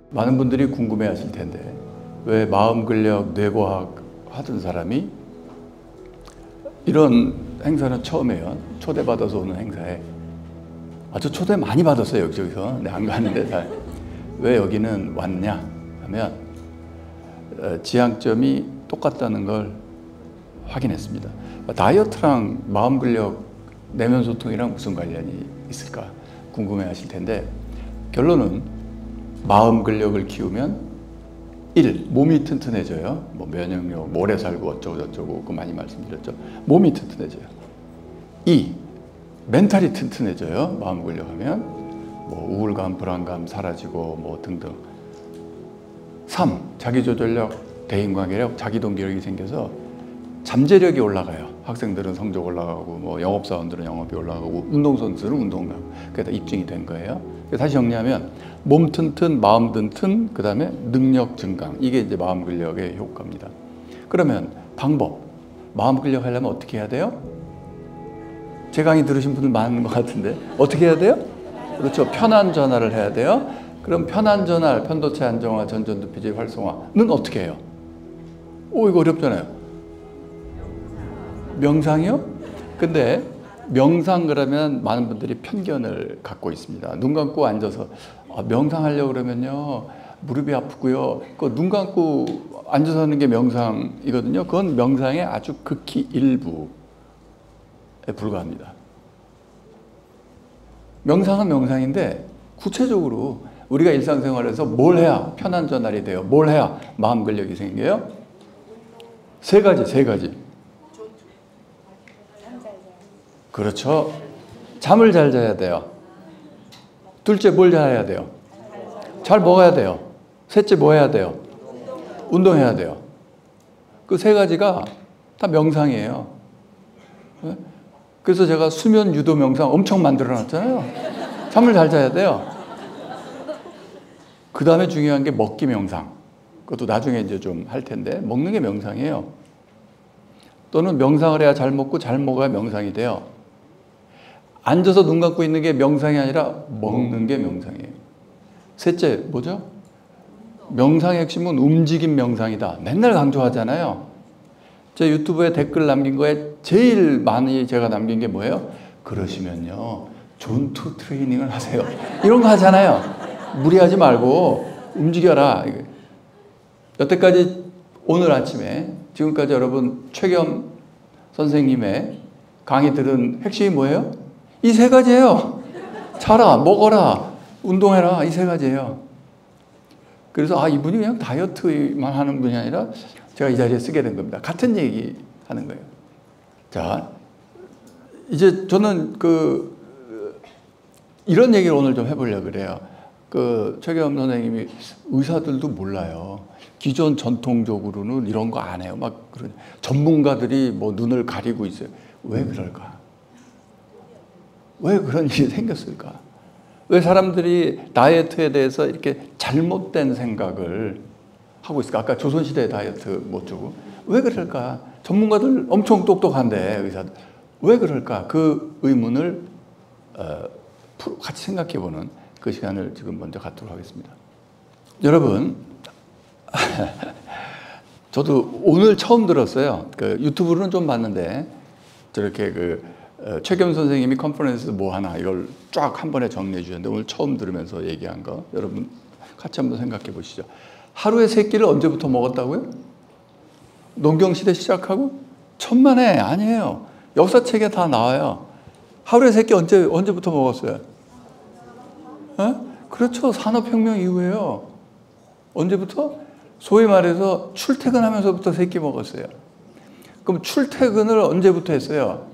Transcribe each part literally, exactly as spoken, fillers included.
많은 분들이 궁금해 하실 텐데 왜 마음근력, 뇌과학 하던 사람이 이런 행사는 처음이에요. 초대받아서 오는 행사에. 아, 저 초대 많이 받았어요, 여기저기서. 네, 안 가는데 잘. 왜 여기는 왔냐 하면 지향점이 똑같다는 걸 확인했습니다. 다이어트랑 마음근력, 내면소통이랑 무슨 관련이 있을까 궁금해 하실 텐데 결론은 마음근력을 키우면 일. 몸이 튼튼해져요. 뭐 면역력, 오래 살고 어쩌고 저쩌고 그 많이 말씀드렸죠. 몸이 튼튼해져요. 이. 멘탈이 튼튼해져요. 마음근력 하면 뭐 우울감, 불안감 사라지고 뭐 등등. 삼. 자기조절력, 대인관계력, 자기동기력이 생겨서 잠재력이 올라가요. 학생들은 성적 올라가고 뭐 영업사원들은 영업이 올라가고 운동선수들은 운동 나가고 그게 다 입증이 된 거예요. 다시 정리하면 몸 튼튼, 마음 튼튼, 그 다음에 능력 증강. 이게 이제 마음 근력의 효과입니다. 그러면 방법, 마음 근력 하려면 어떻게 해야 돼요? 제 강의 들으신 분들 많은 것 같은데 어떻게 해야 돼요? 그렇죠. 편한 전화를 해야 돼요. 그럼 편한 전화, 편도체 안정화, 전전두피질 활성화는 어떻게 해요? 오, 이거 어렵잖아요. 명상이요? 근데 명상 그러면 많은 분들이 편견을 갖고 있습니다. 눈 감고 앉아서 아, 명상하려고 그러면요 무릎이 아프고요. 그 눈 감고 앉아서 하는 게 명상이거든요. 그건 명상의 아주 극히 일부에 불과합니다. 명상은 명상인데 구체적으로 우리가 일상생활에서 뭘 해야 편한 전환이 돼요? 뭘 해야 마음 근력이 생겨요? 세 가지, 세 가지. 그렇죠. 잠을 잘 자야 돼요. 둘째, 뭘 잘해야 돼요? 잘 먹어야 돼요. 셋째, 뭐 해야 돼요? 운동해야 돼요. 그 세 가지가 다 명상이에요. 그래서 제가 수면 유도 명상 엄청 만들어 놨잖아요. 잠을 잘 자야 돼요. 그 다음에 중요한 게 먹기 명상. 그것도 나중에 이제 좀 할 텐데, 먹는 게 명상이에요. 또는 명상을 해야 잘 먹고 잘 먹어야 명상이 돼요. 앉아서 눈 감고 있는 게 명상이 아니라 먹는 게 명상이에요. 셋째, 뭐죠? 명상의 핵심은 움직임 명상이다. 맨날 강조하잖아요. 제 유튜브에 댓글 남긴 거에 제일 많이 제가 남긴 게 뭐예요? 그러시면요, 존투 트레이닝을 하세요. 이런 거 하잖아요. 무리하지 말고 움직여라. 여태까지 오늘 아침에 지금까지 여러분 최겸 선생님의 강의 들은 핵심이 뭐예요? 이 세 가지예요. 자라, 먹어라, 운동해라. 이 세 가지예요. 그래서 아, 이분이 그냥 다이어트만 하는 분이 아니라 제가 이 자리에 쓰게 된 겁니다. 같은 얘기 하는 거예요. 자, 이제 저는 그 이런 얘기를 오늘 좀 해보려고 그래요. 그 최겸 선생님이 의사들도 몰라요. 기존 전통적으로는 이런 거 안 해요. 막 그런 전문가들이 뭐 눈을 가리고 있어요. 왜 그럴까? 왜 그런 일이 생겼을까? 왜 사람들이 다이어트에 대해서 이렇게 잘못된 생각을 하고 있을까? 아까 조선시대 다이어트 못 주고. 왜 그럴까? 전문가들 엄청 똑똑한데, 의사들. 왜 그럴까? 그 의문을 어, 같이 생각해보는 그 시간을 지금 먼저 갖도록 하겠습니다. 여러분, 저도 오늘 처음 들었어요. 그 유튜브로는 좀 봤는데, 저렇게 그 최겸 선생님이 컨퍼런스에서 뭐 하나 이걸 쫙 한 번에 정리해 주셨는데 오늘 처음 들으면서 얘기한 거 여러분 같이 한번 생각해 보시죠. 하루에 세 끼를 언제부터 먹었다고요? 농경시대 시작하고? 천만에 아니에요. 역사책에 다 나와요. 하루에 세 끼 언제, 언제부터 먹었어요? 에? 그렇죠. 산업혁명 이후에요. 언제부터? 소위 말해서 출퇴근하면서부터 세 끼 먹었어요. 그럼 출퇴근을 언제부터 했어요?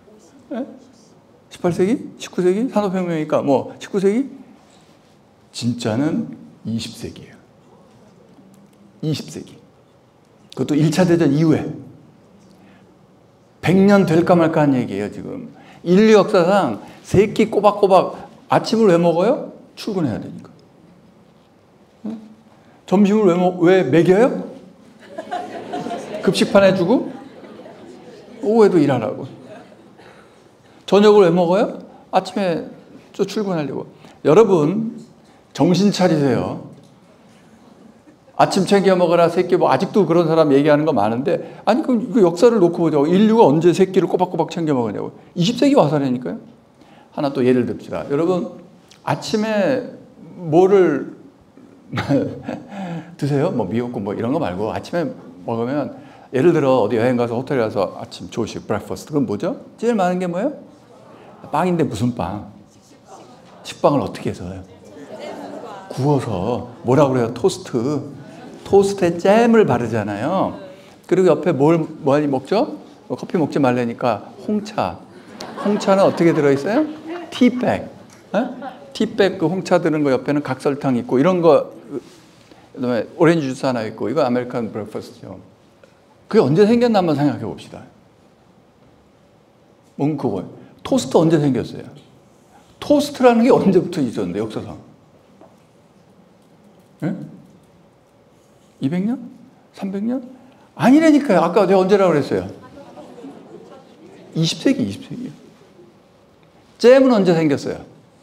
십팔 세기? 십구 세기? 산업혁명이니까 뭐 십구 세기? 진짜는 이십 세기예요. 이십 세기. 그것도 일 차 대전 이후에. 백 년 될까 말까 한 얘기예요, 지금. 인류 역사상 세 끼 꼬박꼬박 아침을 왜 먹어요? 출근해야 되니까. 점심을 왜, 먹, 왜 먹여요? 급식판에 주고 오후에도 일하라고. 저녁을 왜 먹어요? 아침에 저 출근하려고. 여러분 정신 차리세요. 아침 챙겨 먹어라, 새끼 뭐 아직도 그런 사람 얘기하는 거 많은데, 아니 그럼 이거 역사를 놓고 보자고. 인류가 언제 새끼를 꼬박꼬박 챙겨 먹었냐고. 이십 세기 와서라니까요. 하나 또 예를 듭시다. 여러분 아침에 뭐를 드세요? 뭐 미역국 뭐 이런 거 말고 아침에 먹으면, 예를 들어 어디 여행 가서 호텔에 가서 아침 조식, 브렉퍼스트, 그건 뭐죠? 제일 많은 게 뭐예요? 빵인데 무슨 빵? 식빵을 어떻게 해서요? 구워서. 뭐라고 그래요? 토스트. 토스트에 잼을 바르잖아요. 그리고 옆에 뭘 많이 먹죠? 커피 먹지 말라니까 홍차. 홍차는 어떻게 들어있어요? 티백. 티백 그 홍차 드는 거 옆에는 각설탕 있고 이런 거, 그다음에 오렌지 주스 하나 있고, 이거 아메리칸 브렉퍼스트죠. 그게 언제 생겼나 한번 생각해 봅시다. 뭔 그거. 토스트 언제 생겼어요? 토스트라는 게 언제부터 있었는데, 역사상? 예? 이백 년? 삼백 년? 아니라니까요. 아까 제가 언제라고 그랬어요? 이십 세기, 이십 세기요. 잼은 언제 생겼어요?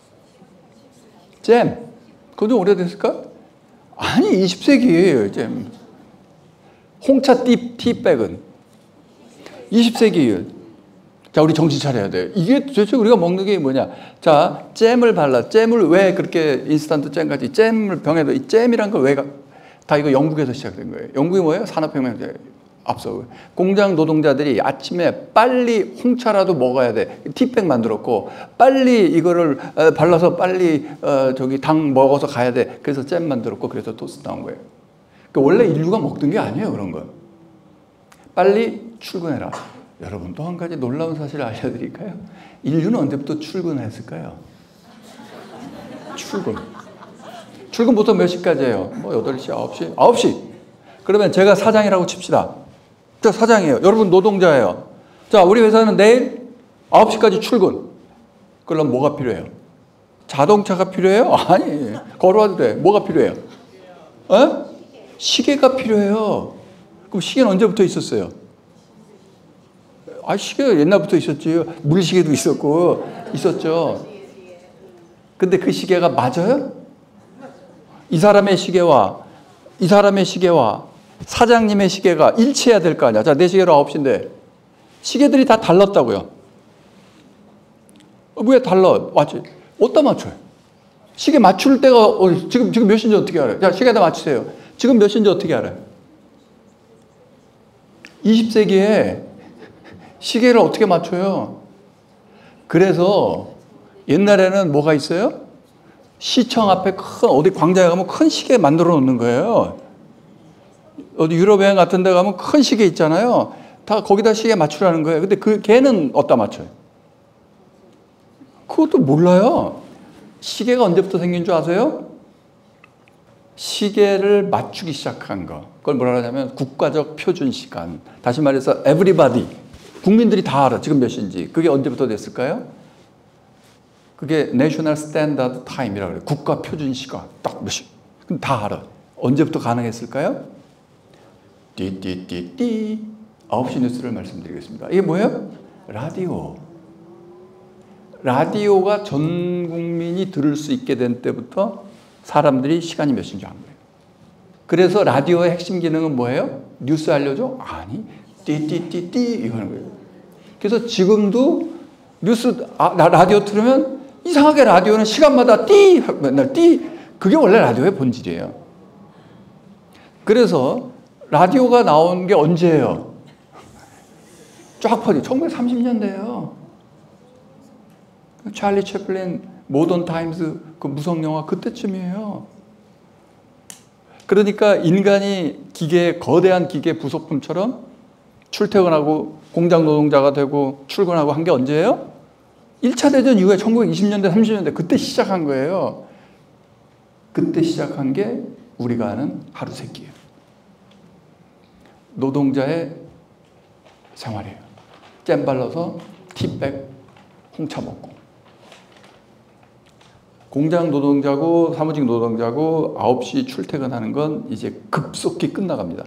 잼. 그건 좀 오래됐을까? 아니, 이십 세기예요, 잼. 홍차 티, 티백은 이십 세기예요. 자, 우리 정신 차려야 돼요. 이게 도대체 우리가 먹는 게 뭐냐? 자, 잼을 발라. 잼을 왜 그렇게 인스턴트 잼까지 잼을 병에도, 이 잼이란 걸 왜 다 이거 영국에서 시작된 거예요. 영국이 뭐예요? 산업혁명 앞서. 공장 노동자들이 아침에 빨리 홍차라도 먹어야 돼. 티백 만들었고, 빨리 이거를 발라서 빨리 어, 저기 당 먹어서 가야 돼. 그래서 잼 만들었고, 그래서 토스트 나온 거예요. 그러니까 원래 인류가 먹던 게 아니에요, 그런 거. 빨리 출근해라. 여러분, 또 한 가지 놀라운 사실을 알려드릴까요? 인류는 언제부터 출근했을까요? 출근. 출근 보통 몇 시까지예요? 뭐 여덟 시, 아홉 시? 아홉 시. 그러면 제가 사장이라고 칩시다. 저 사장이에요. 여러분 노동자예요. 자, 우리 회사는 내일 아홉 시까지 출근. 그럼 뭐가 필요해요? 자동차가 필요해요? 아니, 걸어와도 돼. 뭐가 필요해요? 어? 시계가 필요해요. 그럼 시계는 언제부터 있었어요? 아, 시계 옛날부터 있었지. 물시계도 있었고, 있었죠. 근데 그 시계가 맞아요? 이 사람의 시계와, 이 사람의 시계와 사장님의 시계가 일치해야 될 거 아니야. 자, 내 시계로 아홉 시인데, 시계들이 다 달랐다고요. 왜 달라? 맞지? 어디다 맞춰요? 시계 맞출 때가, 어, 지금, 지금 몇 시인지 어떻게 알아요? 자, 시계에다 맞추세요. 지금 몇 시인지 어떻게 알아요? 이십 세기에 시계를 어떻게 맞춰요? 그래서 옛날에는 뭐가 있어요? 시청 앞에 큰, 어디 광장에 가면 큰 시계 만들어 놓는 거예요. 어디 유럽 여행 같은 데 가면 큰 시계 있잖아요. 다 거기다 시계 맞추라는 거예요. 근데 그 걔는 어디다 맞춰요? 그것도 몰라요. 시계가 언제부터 생긴 줄 아세요? 시계를 맞추기 시작한 거. 그걸 뭐라 하냐면 국가적 표준 시간. 다시 말해서 everybody. 국민들이 다 알아. 지금 몇 시인지. 그게 언제부터 됐을까요? 그게 National Standard Time이라고 그래요. 국가 표준 시간. 딱 몇 시. 그럼 다 알아. 언제부터 가능했을까요? 띠띠띠띠. 아홉 시 뉴스를 말씀드리겠습니다. 이게 뭐예요? 라디오. 라디오가 전 국민이 들을 수 있게 된 때부터 사람들이 시간이 몇 시인지 안 거예요. 그래서 라디오의 핵심 기능은 뭐예요? 뉴스 알려줘? 아니, 띠띠띠띠 이거 하는 거예요. 그래서 지금도 뉴스, 아, 라디오 틀으면 이상하게 라디오는 시간마다 띠! 맨날 띠! 그게 원래 라디오의 본질이에요. 그래서 라디오가 나온 게 언제예요? 쫙 퍼지. 천구백삼십 년대예요. 찰리 채플린, 모던 타임스 그 무성 영화 그때쯤이에요. 그러니까 인간이 기계, 거대한 기계 부속품처럼 출퇴근하고 공장 노동자가 되고 출근하고 한 게 언제예요? 일 차 대전 이후에 천구백이십 년대, 삼십 년대 그때 시작한 거예요. 그때 시작한 게 우리가 아는 하루 세끼예요. 노동자의 생활이에요. 잼 발라서 티백 홍차 먹고. 공장 노동자고 사무직 노동자고 아홉 시 출퇴근하는 건 이제 급속히 끝나갑니다.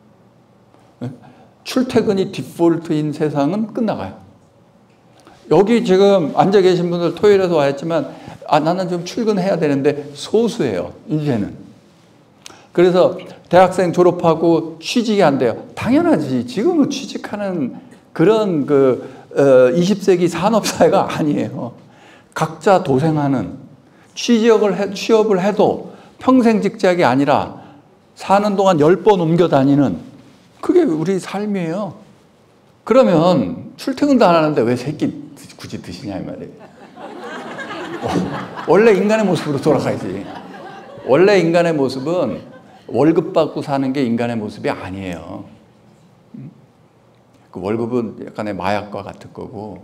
출퇴근이 디폴트인 세상은 끝나가요. 여기 지금 앉아 계신 분들 토요일에서 와 있지만 아, 나는 좀 출근해야 되는데 소수예요. 이제는. 그래서 대학생 졸업하고 취직이 안 돼요. 당연하지. 지금은 취직하는 그런 그 어, 이십 세기 산업사회가 아니에요. 각자 도생하는, 취직을 해, 취업을 해도 평생 직장이 아니라 사는 동안 열 번 옮겨 다니는, 그게 우리 삶이에요. 그러면 출퇴근도 안 하는데 왜 새끼 굳이 드시냐 이 말이에요. 원래 인간의 모습으로 돌아가야지. 원래 인간의 모습은 월급 받고 사는 게 인간의 모습이 아니에요. 그 월급은 약간의 마약과 같은 거고,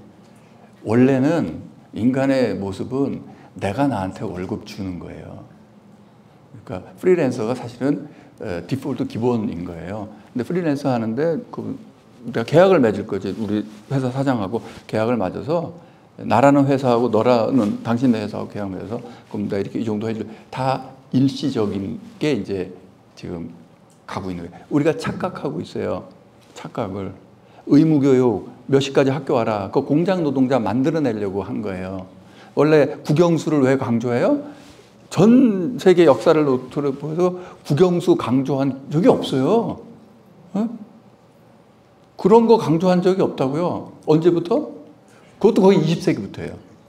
원래는 인간의 모습은 내가 나한테 월급 주는 거예요. 그러니까 프리랜서가 사실은 디폴트 기본인 거예요. 근데 프리랜서 하는데 그 내가 계약을 맺을 거지. 우리 회사 사장하고 계약을 맺어서 나라는 회사하고 너라는 당신네 회사하고 계약 맺어서 그럼 내가 이렇게 이 정도 해줄, 다 일시적인 게 이제 지금 가고 있는 거예요. 우리가 착각하고 있어요. 착각을. 의무교육 몇 시까지 학교 와라. 그 공장 노동자 만들어내려고 한 거예요. 원래 국영수를 왜 강조해요? 전 세계 역사를 보면서 국영수 강조한 적이 없어요. 어? 그런 거 강조한 적이 없다고요. 언제부터? 그것도 거의 이십 세기부터예요.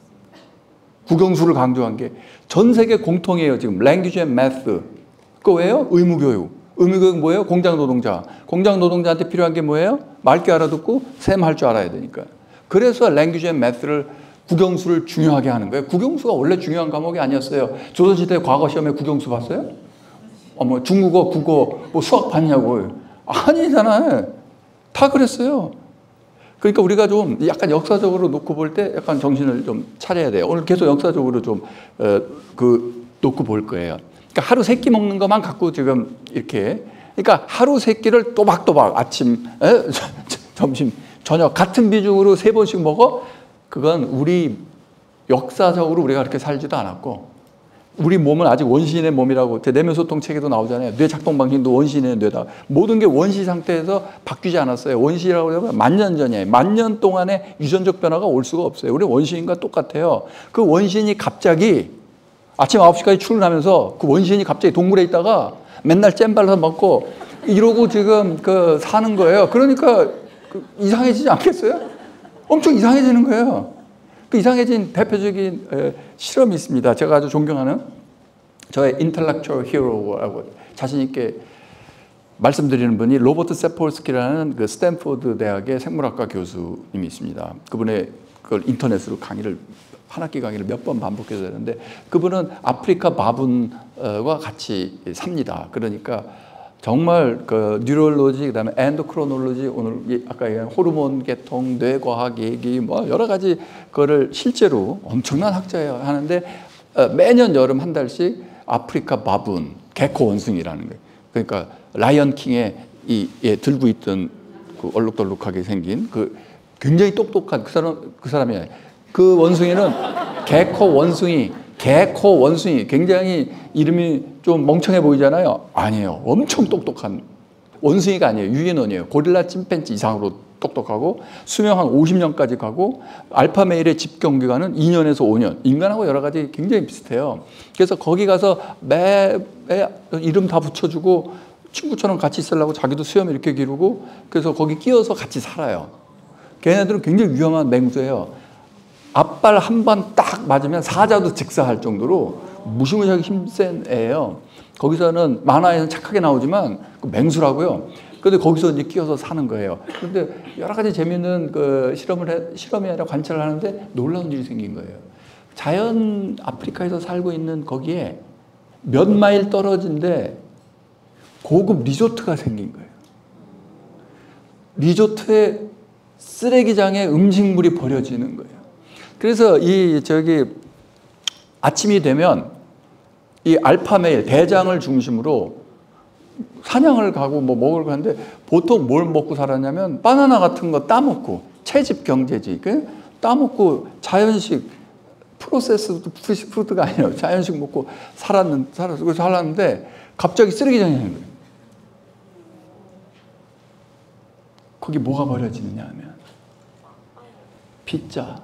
국영수를 강조한 게 전 세계 공통이에요. 지금 language and math. 그거 왜요? 의무교육. 의무교육 뭐예요? 공장 노동자. 공장 노동자한테 필요한 게 뭐예요? 맑게 알아듣고 셈 할 줄 알아야 되니까. 그래서 language and math를, 국영수를 중요하게 하는 거예요. 국영수가 원래 중요한 과목이 아니었어요. 조선시대 과거 시험에 국영수 봤어요? 어머, 중국어, 국어, 뭐 수학 봤냐고요. 아니잖아요. 다 그랬어요. 그러니까 우리가 좀 약간 역사적으로 놓고 볼 때 약간 정신을 좀 차려야 돼요. 오늘 계속 역사적으로 좀, 어, 그, 놓고 볼 거예요. 그러니까 하루 세 끼 먹는 것만 갖고 지금 이렇게. 그러니까 하루 세 끼를 또박또박 아침, 에? 점심, 저녁 같은 비중으로 세 번씩 먹어? 그건 우리 역사적으로 우리가 그렇게 살지도 않았고, 우리 몸은 아직 원시인의 몸이라고 제 내면소통 책에도 나오잖아요. 뇌 작동 방식도 원시인의 뇌다. 모든 게 원시 상태에서 바뀌지 않았어요. 원시라고 하면 만년 전이에요. 만년 동안에 유전적 변화가 올 수가 없어요. 우리 원시인과 똑같아요. 그 원시인이 갑자기 아침 아홉 시까지 출근하면서 그 원시인이 갑자기 동굴에 있다가 맨날 잼발라서 먹고 이러고 지금 그 사는 거예요. 그러니까 그 이상해지지 않겠어요? 엄청 이상해지는 거예요. 그 이상해진 대표적인 에, 실험이 있습니다. 제가 아주 존경하는 저의 인텔렉츄얼 히어로라고 자신 있게 말씀드리는 분이 로버트 세폴스키라는 그 스탠포드 대학의 생물학과 교수님이 있습니다. 그분의 그걸 인터넷으로 강의를, 한 학기 강의를 몇 번 반복해서 하는데, 그분은 아프리카 바분과 같이 삽니다. 그러니까 정말 그 뉴럴로지, 그다음에 엔도크로놀로지, 오늘 아까 얘기한 호르몬 계통, 뇌과학 얘기, 뭐 여러 가지 거를 실제로 엄청난 학자예요. 하는데 매년 여름 한 달씩 아프리카 바분, 개코 원숭이라는 거예요. 그러니까 라이언 킹의 이 예, 들고 있던 그 얼룩덜룩하게 생긴 그 굉장히 똑똑한 그 사람 그 사람이에요. 그 원숭이는 개코 원숭이. 개코 원숭이, 굉장히 이름이 좀 멍청해 보이잖아요. 아니에요. 엄청 똑똑한 원숭이가 아니에요. 유인원이에요. 고릴라 침팬지 이상으로 똑똑하고 수명 한 오십 년까지 가고 알파 메일의 집경 기간은 이 년에서 오 년. 인간하고 여러 가지 굉장히 비슷해요. 그래서 거기 가서 매, 매 이름 다 붙여주고 친구처럼 같이 있으려고 자기도 수염 이렇게 기르고 그래서 거기 끼어서 같이 살아요. 걔네들은 굉장히 위험한 맹수예요. 앞발 한 번 딱 맞으면 사자도 즉사할 정도로 무시무시하게 힘센 애예요. 거기서는 만화에서는 착하게 나오지만 맹수라고요. 그런데 거기서 이제 끼어서 사는 거예요. 그런데 여러 가지 재미있는 그 실험을 해, 실험이 아니라 관찰을 하는데 놀라운 일이 생긴 거예요. 자연 아프리카에서 살고 있는 거기에 몇 마일 떨어진데 고급 리조트가 생긴 거예요. 리조트에 쓰레기장에 음식물이 버려지는 거예요. 그래서 이 저기 아침이 되면 이 알파메일 대장을 중심으로 사냥을 가고 뭐 먹으러 가는데 보통 뭘 먹고 살았냐면 바나나 같은 거 따먹고 채집 경제지. 그 따먹고 자연식 프로세스 푸드가 아니라 자연식 먹고 살았는 살았고 살았는데 갑자기 쓰레기장이 되는 거예요. 거기 뭐가 버려지느냐 하면 피자,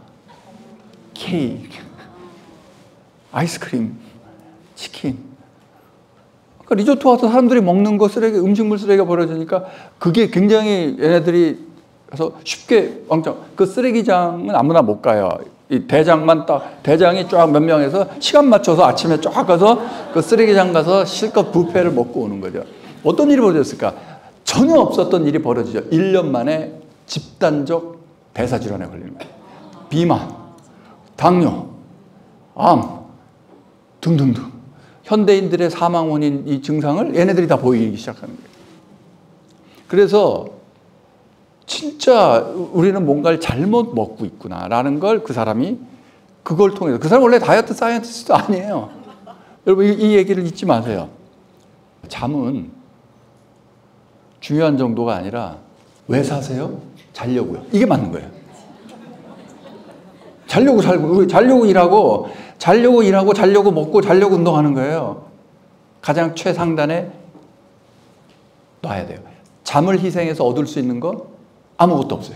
케이크, 아이스크림, 치킨. 리조트 와서 사람들이 먹는 거 쓰레기, 음식물 쓰레기가 버려지니까 그게 굉장히 얘네들이 그래서 쉽게 왕창 그 쓰레기장은 아무나 못 가요. 이 대장만 딱 대장이 쫙 몇 명에서 시간 맞춰서 아침에 쫙 가서 그 쓰레기장 가서 실컷 뷔페를 먹고 오는 거죠. 어떤 일이 벌어졌을까? 전혀 없었던 일이 벌어지죠. 일 년 만에 집단적 대사질환에 걸리는 거예요. 비만, 당뇨, 암 등등등. 현대인들의 사망 원인 이 증상을 얘네들이 다 보이기 시작하는 거예요. 그래서 진짜 우리는 뭔가를 잘못 먹고 있구나라는 걸 그 사람이 그걸 통해서 그 사람 원래 다이어트 사이언티스트 아니에요. 여러분 이, 이 얘기를 잊지 마세요. 잠은 중요한 정도가 아니라 왜 사세요? 자려고요. 이게 맞는 거예요. 자려고 살고 자려고 일하고 자려고 일하고 자려고 먹고 자려고 운동하는 거예요. 가장 최상단에 놔야 돼요. 잠을 희생해서 얻을 수 있는 거 아무것도 없어요.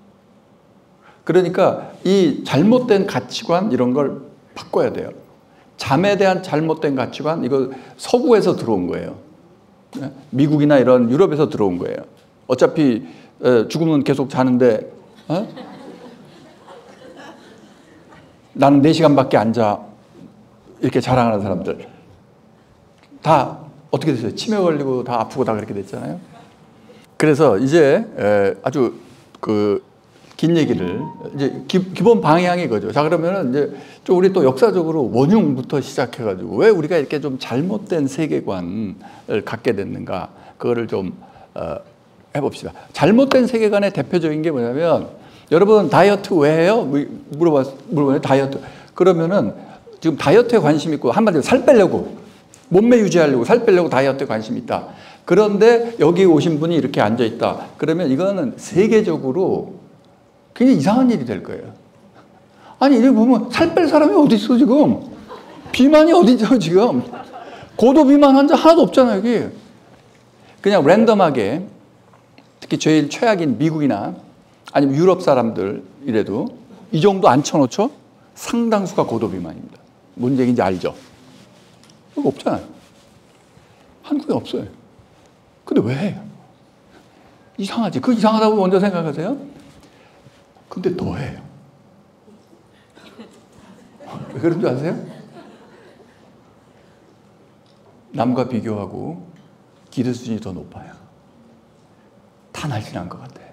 그러니까 이 잘못된 가치관 이런 걸 바꿔야 돼요. 잠에 대한 잘못된 가치관 이거 서구에서 들어온 거예요. 미국이나 이런 유럽에서 들어온 거예요. 어차피 죽으면 계속 자는데 어? 나는 네 시간밖에 안 자 이렇게 자랑하는 사람들 다 어떻게 됐어요? 치매 걸리고 다 아프고 다 그렇게 됐잖아요. 그래서 이제 아주 그 긴 얘기를 이제 기, 기본 방향이 그거죠. 자 그러면은 이제 좀 우리 또 역사적으로 원흉부터 시작해가지고 왜 우리가 이렇게 좀 잘못된 세계관을 갖게 됐는가 그거를 좀 어, 해봅시다. 잘못된 세계관의 대표적인 게 뭐냐면 여러분 다이어트 왜 해요? 물어봤 물어봐요. 다이어트 그러면은 지금 다이어트에 관심 있고 한마디로 살 빼려고 몸매 유지하려고 살 빼려고 다이어트에 관심 있다. 그런데 여기 오신 분이 이렇게 앉아 있다. 그러면 이거는 세계적으로 굉장히 이상한 일이 될 거예요. 아니, 이렇게 보면 살 뺄 사람이 어디 있어, 지금? 비만이 어디 있어, 지금? 고도 비만 환자 하나도 없잖아요, 여기. 그냥 랜덤하게, 특히 제일 최악인 미국이나 아니면 유럽 사람들 이래도 이 정도 앉혀놓죠? 상당수가 고도 비만입니다. 뭔 얘기인지 알죠? 그거 없잖아요. 한국에 없어요. 근데 왜 해요? 이상하지. 그 이상하다고 먼저 생각하세요? 근데 더 해요. 왜 그런 줄 아세요? 남과 비교하고 기대 수준이 더 높아요. 다 날씬한 것 같아.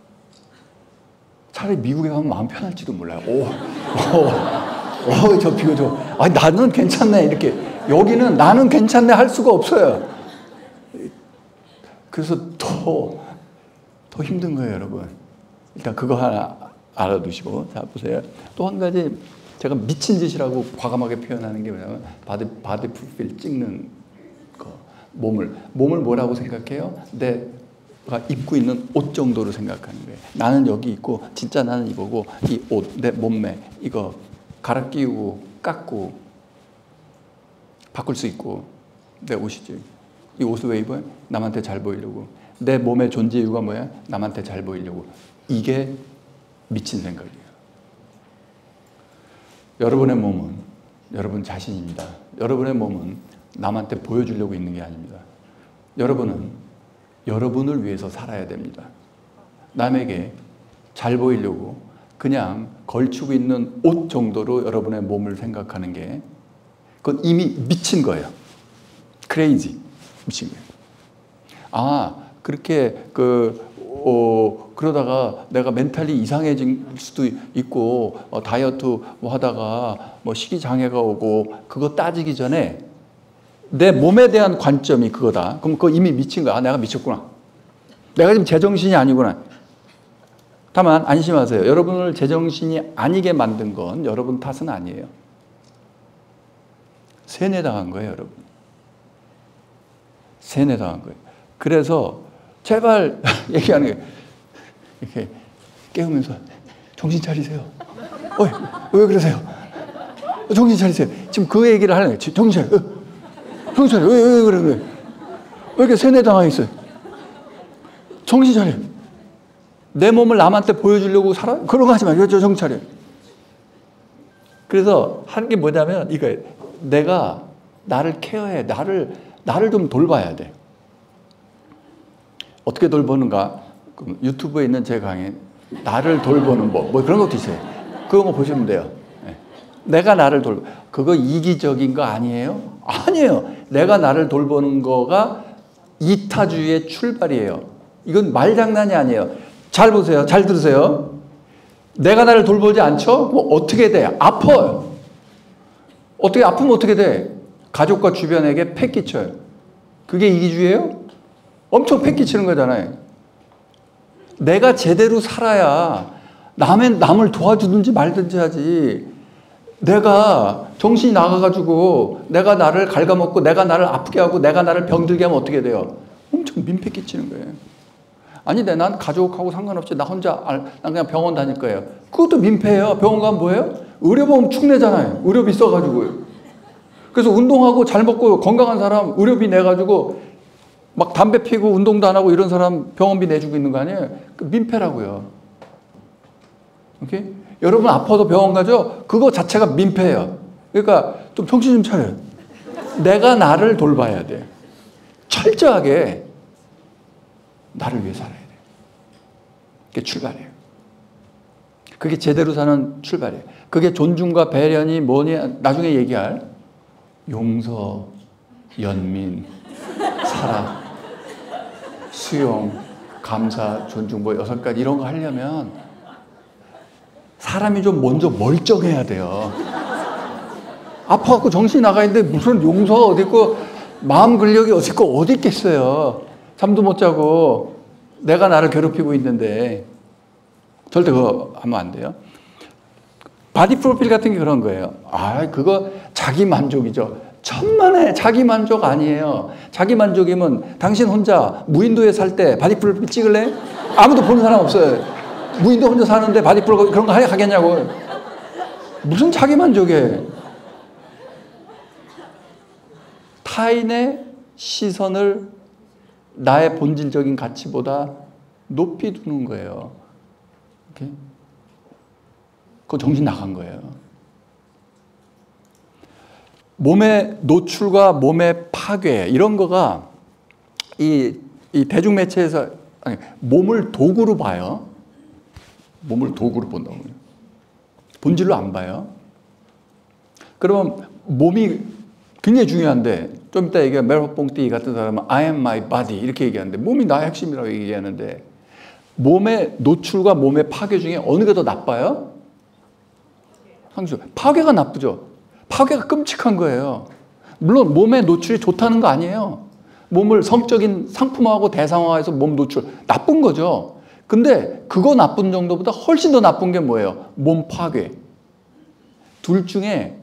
차라리 미국에 가면 마음 편할지도 몰라요. 오, 오, 오, 저 비교 저, 아니 나는 괜찮네 이렇게. 여기는 나는 괜찮네 할 수가 없어요. 그래서 더, 더 힘든 거예요, 여러분. 일단 그거 하나 알아두시고. 자, 보세요. 또 한 가지 제가 미친 짓이라고 과감하게 표현하는 게 뭐냐면 바디, 바디 프로필 찍는 거. 몸을. 몸을 뭐라고 생각해요? 내가 입고 있는 옷 정도로 생각하는 거예요. 나는 여기 있고 진짜 나는 이거고 이 옷, 내 몸매 이거 갈아 끼우고 깎고 바꿀 수 있고 내 옷이지. 이 옷을 왜 입어요? 남한테 잘 보이려고. 내 몸의 존재 이유가 뭐야? 남한테 잘 보이려고. 이게 미친 생각이에요. 여러분의 몸은 여러분 자신입니다. 여러분의 몸은 남한테 보여주려고 있는 게 아닙니다. 여러분은 여러분을 위해서 살아야 됩니다. 남에게 잘 보이려고 그냥 걸치고 있는 옷 정도로 여러분의 몸을 생각하는 게 그건 이미 미친 거예요. 크레이지. 미친 거예요. 아, 그렇게 그 어, 그러다가 내가 멘탈이 이상해질 수도 있고 어, 다이어트 뭐 하다가 뭐 식이장애가 오고 그거 따지기 전에 내 몸에 대한 관점이 그거다. 그럼 그거 이미 미친 거야. 아, 내가 미쳤구나. 내가 지금 제정신이 아니구나. 다만 안심하세요. 여러분을 제정신이 아니게 만든 건 여러분 탓은 아니에요. 세뇌당한 거예요, 여러분. 세뇌당한 거예요. 그래서 제발 얘기하는 게 이렇게 깨우면서 정신 차리세요. 어이, 왜 그러세요? 정신 차리세요. 지금 그 얘기를 하는 거예요. 정신 차려. 정신 차려. 왜, 왜 그래? 왜, 왜 이렇게 세뇌당하고 있어요? 정신 차려. 내 몸을 남한테 보여주려고 살아? 그런 거 하지 마. 정신 차려. 그래서 하는 게 뭐냐면 이거예요. 내가 나를 케어해. 나를 나를 좀 돌봐야 돼. 어떻게 돌보는가? 유튜브에 있는 제 강의 나를 돌보는 법, 뭐 그런 것도 있어요. 그거 뭐 보시면 돼요. 내가 나를 돌, 그거 이기적인 거 아니에요? 아니에요. 내가 나를 돌보는 거가 이타주의의 출발이에요. 이건 말장난이 아니에요. 잘 보세요. 잘 들으세요. 내가 나를 돌보지 않죠? 뭐 어떻게 돼? 아파요. 어떻게 아프면 어떻게 돼? 가족과 주변에게 폐 끼쳐요. 그게 이기주의예요? 엄청 폐 끼치는 거잖아요. 내가 제대로 살아야 남의, 남을 도와주든지 말든지 하지. 내가 정신이 나가가지고 내가 나를 갉아먹고 내가 나를 아프게 하고 내가 나를 병들게 하면 어떻게 돼요? 엄청 민폐 끼치는 거예요. 아니, 내 난 가족하고 상관없이 나 혼자, 난 그냥 병원 다닐 거예요. 그것도 민폐예요. 병원 가면 뭐예요? 의료보험 축내잖아요. 의료비 써가지고요. 그래서 운동하고 잘 먹고 건강한 사람 의료비 내가지고 막 담배 피고 운동도 안 하고 이런 사람 병원비 내주고 있는 거 아니에요? 그 민폐라고요. 오케이? 여러분 아파도 병원 가죠? 그거 자체가 민폐예요. 그러니까 좀 정신 좀 차려요. 내가 나를 돌봐야 돼. 철저하게 나를 위해 살아야 돼. 그게 출발이에요. 그게 제대로 사는 출발이에요. 그게 존중과 배려니 뭐니 나중에 얘기할 용서, 연민, 사랑, 수용, 감사, 존중 뭐 여섯 가지 이런 거 하려면 사람이 좀 먼저 멀쩡해야 돼요. 아파갖고 정신이 나가 있는데 무슨 용서가 어디 있고 마음 근력이 어디 있고 어디 있겠어요. 잠도 못 자고 내가 나를 괴롭히고 있는데 절대 그거 하면 안 돼요. 바디 프로필 같은 게 그런 거예요. 아, 그거 자기 만족이죠. 천만에 자기 만족 아니에요. 자기 만족이면 당신 혼자 무인도에 살 때 바디 프로필 찍을래? 아무도 보는 사람 없어요. 무인도 혼자 사는데 바디 프로필 그런 거 하겠냐고. 무슨 자기 만족이에요. 타인의 시선을 나의 본질적인 가치보다 높이 두는 거예요. 오케이? 그거 정신 나간 거예요. 몸의 노출과 몸의 파괴 이런 거가 이, 이 대중매체에서 아니, 몸을 도구로 봐요. 몸을 도구로 본다고요. 본질로 안 봐요. 그러면 몸이 굉장히 중요한데 좀 이따 얘기한 메르뽕띠 같은 사람은 I am my body 이렇게 얘기하는데 몸이 나의 핵심이라고 얘기하는데 몸의 노출과 몸의 파괴 중에 어느 게 더 나빠요? 상수. 파괴가 나쁘죠. 파괴가 끔찍한 거예요. 물론 몸의 노출이 좋다는 거 아니에요. 몸을 성적인 상품화하고 대상화해서 몸 노출 나쁜 거죠. 근데 그거 나쁜 정도보다 훨씬 더 나쁜 게 뭐예요? 몸 파괴. 둘 중에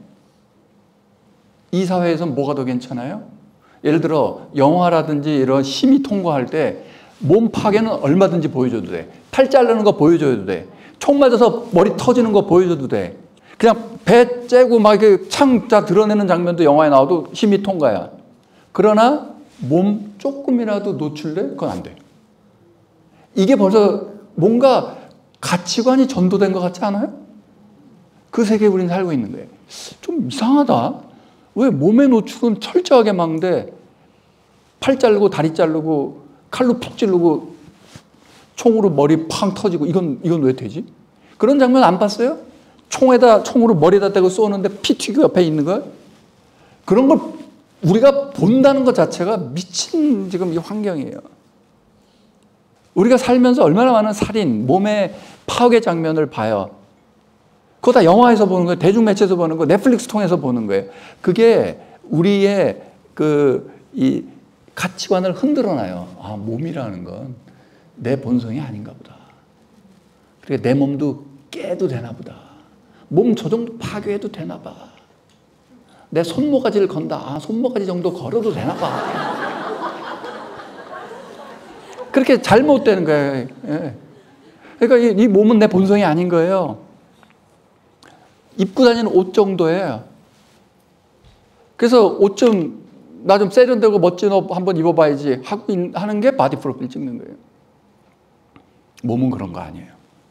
이 사회에서는 뭐가 더 괜찮아요? 예를 들어 영화라든지 이런 심의 통과할 때 몸 파괴는 얼마든지 보여줘도 돼. 팔 자르는 거 보여줘도 돼. 총 맞아서 머리 터지는 거 보여줘도 돼. 그냥 배 째고 막 이렇게 창 다 드러내는 장면도 영화에 나와도 심의 통과야. 그러나 몸 조금이라도 노출돼? 그건 안 돼. 이게 벌써 뭔가 가치관이 전도된 것 같지 않아요? 그 세계에 우리는 살고 있는 거예요. 좀 이상하다. 왜 몸의 노출은 철저하게 막는데 팔 자르고 다리 자르고 칼로 푹 찌르고 총으로 머리 팡 터지고 이건 이건 왜 되지? 그런 장면 안 봤어요? 총에다 총으로 머리에다 대고 쏘는데 피 튀고 옆에 있는 거? 그런 걸 우리가 본다는 것 자체가 미친 지금 이 환경이에요. 우리가 살면서 얼마나 많은 살인, 몸의 파괴 장면을 봐요. 그거 다 영화에서 보는 거예요. 대중매체에서 보는 거예요. 넷플릭스 통해서 보는 거예요. 그게 우리의 그 이 가치관을 흔들어놔요. 아, 몸이라는 건 내 본성이 아닌가 보다. 그러니까 내 몸도 깨도 되나 보다. 몸 저 정도 파괴해도 되나 봐. 내 손모가지를 건다. 아, 손모가지 정도 걸어도 되나 봐. 그렇게 잘못되는 거예요. 예. 그러니까 이, 이 몸은 내 본성이 아닌 거예요. 입고 다니는 옷 정도예요. 그래서 옷 좀 나 좀 세련되고 멋진 옷 한번 입어봐야지 하고 하는 게 바디 프로필 찍는 거예요. 몸은 그런 거 아니에요.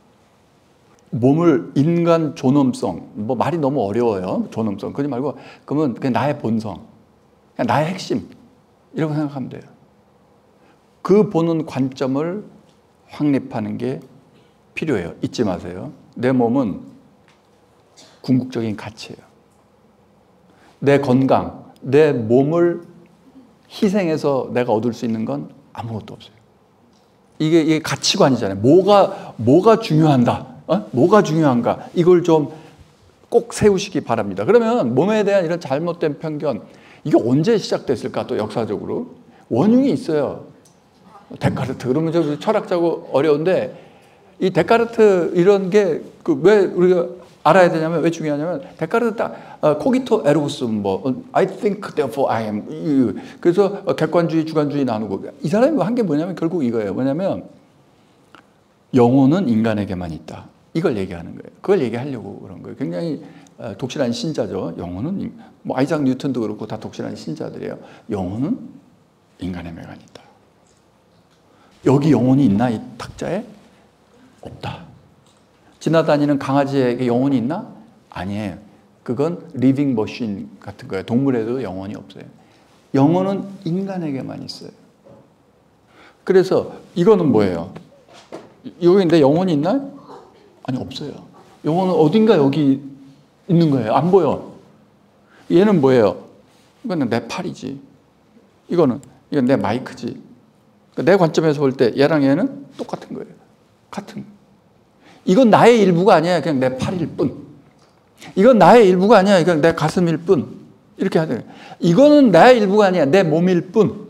몸을 인간 존엄성, 뭐 말이 너무 어려워요. 존엄성. 그러지 말고 그러면 그냥 나의 본성, 그냥 나의 핵심. 이라고 생각하면 돼요. 그 보는 관점을 확립하는 게 필요해요. 잊지 마세요. 내 몸은 궁극적인 가치예요. 내 건강, 내 몸을 희생해서 내가 얻을 수 있는 건 아무것도 없어요. 이게, 이게 가치관이잖아요. 뭐가, 뭐가 중요한다. 어? 뭐가 중요한가. 이걸 좀 꼭 세우시기 바랍니다. 그러면 몸에 대한 이런 잘못된 편견, 이게 언제 시작됐을까? 또 역사적으로. 원흉이 있어요. 데카르트. 그러면 저 철학자고 어려운데, 이 데카르트 이런 게 왜 우리가 알아야 되냐면, 왜 중요하냐면, 데카르트 딱, 어, 코기토 에르고스, 뭐, I think, therefore I am. 그래서 객관주의, 주관주의 나누고. 이 사람이 한 게 뭐냐면, 결국 이거예요. 뭐냐면, 영혼은 인간에게만 있다. 이걸 얘기하는 거예요. 그걸 얘기하려고 그런 거예요. 굉장히 독실한 신자죠. 영혼은, 뭐, 아이작 뉴턴도 그렇고 다 독실한 신자들이에요. 영혼은 인간에게만 있다. 여기 영혼이 있나? 이 탁자에? 없다. 지나다니는 강아지에게 영혼이 있나? 아니에요. 그건 리빙 머신 같은 거예요. 동물에도 영혼이 없어요. 영혼은 인간에게만 있어요. 그래서 이거는 뭐예요? 여기 내 영혼이 있나? 아니, 없어요. 영혼은 어딘가 여기 있는 거예요. 안 보여. 얘는 뭐예요? 이거는 내 팔이지. 이거는, 이건 내 마이크지. 내 관점에서 볼 때 얘랑 얘는 똑같은 거예요. 같은. 이건 나의 일부가 아니야. 그냥 내 팔일 뿐. 이건 나의 일부가 아니야. 그냥 내 가슴일 뿐. 이렇게 하잖아요. 이거는 나의 일부가 아니야. 내 몸일 뿐.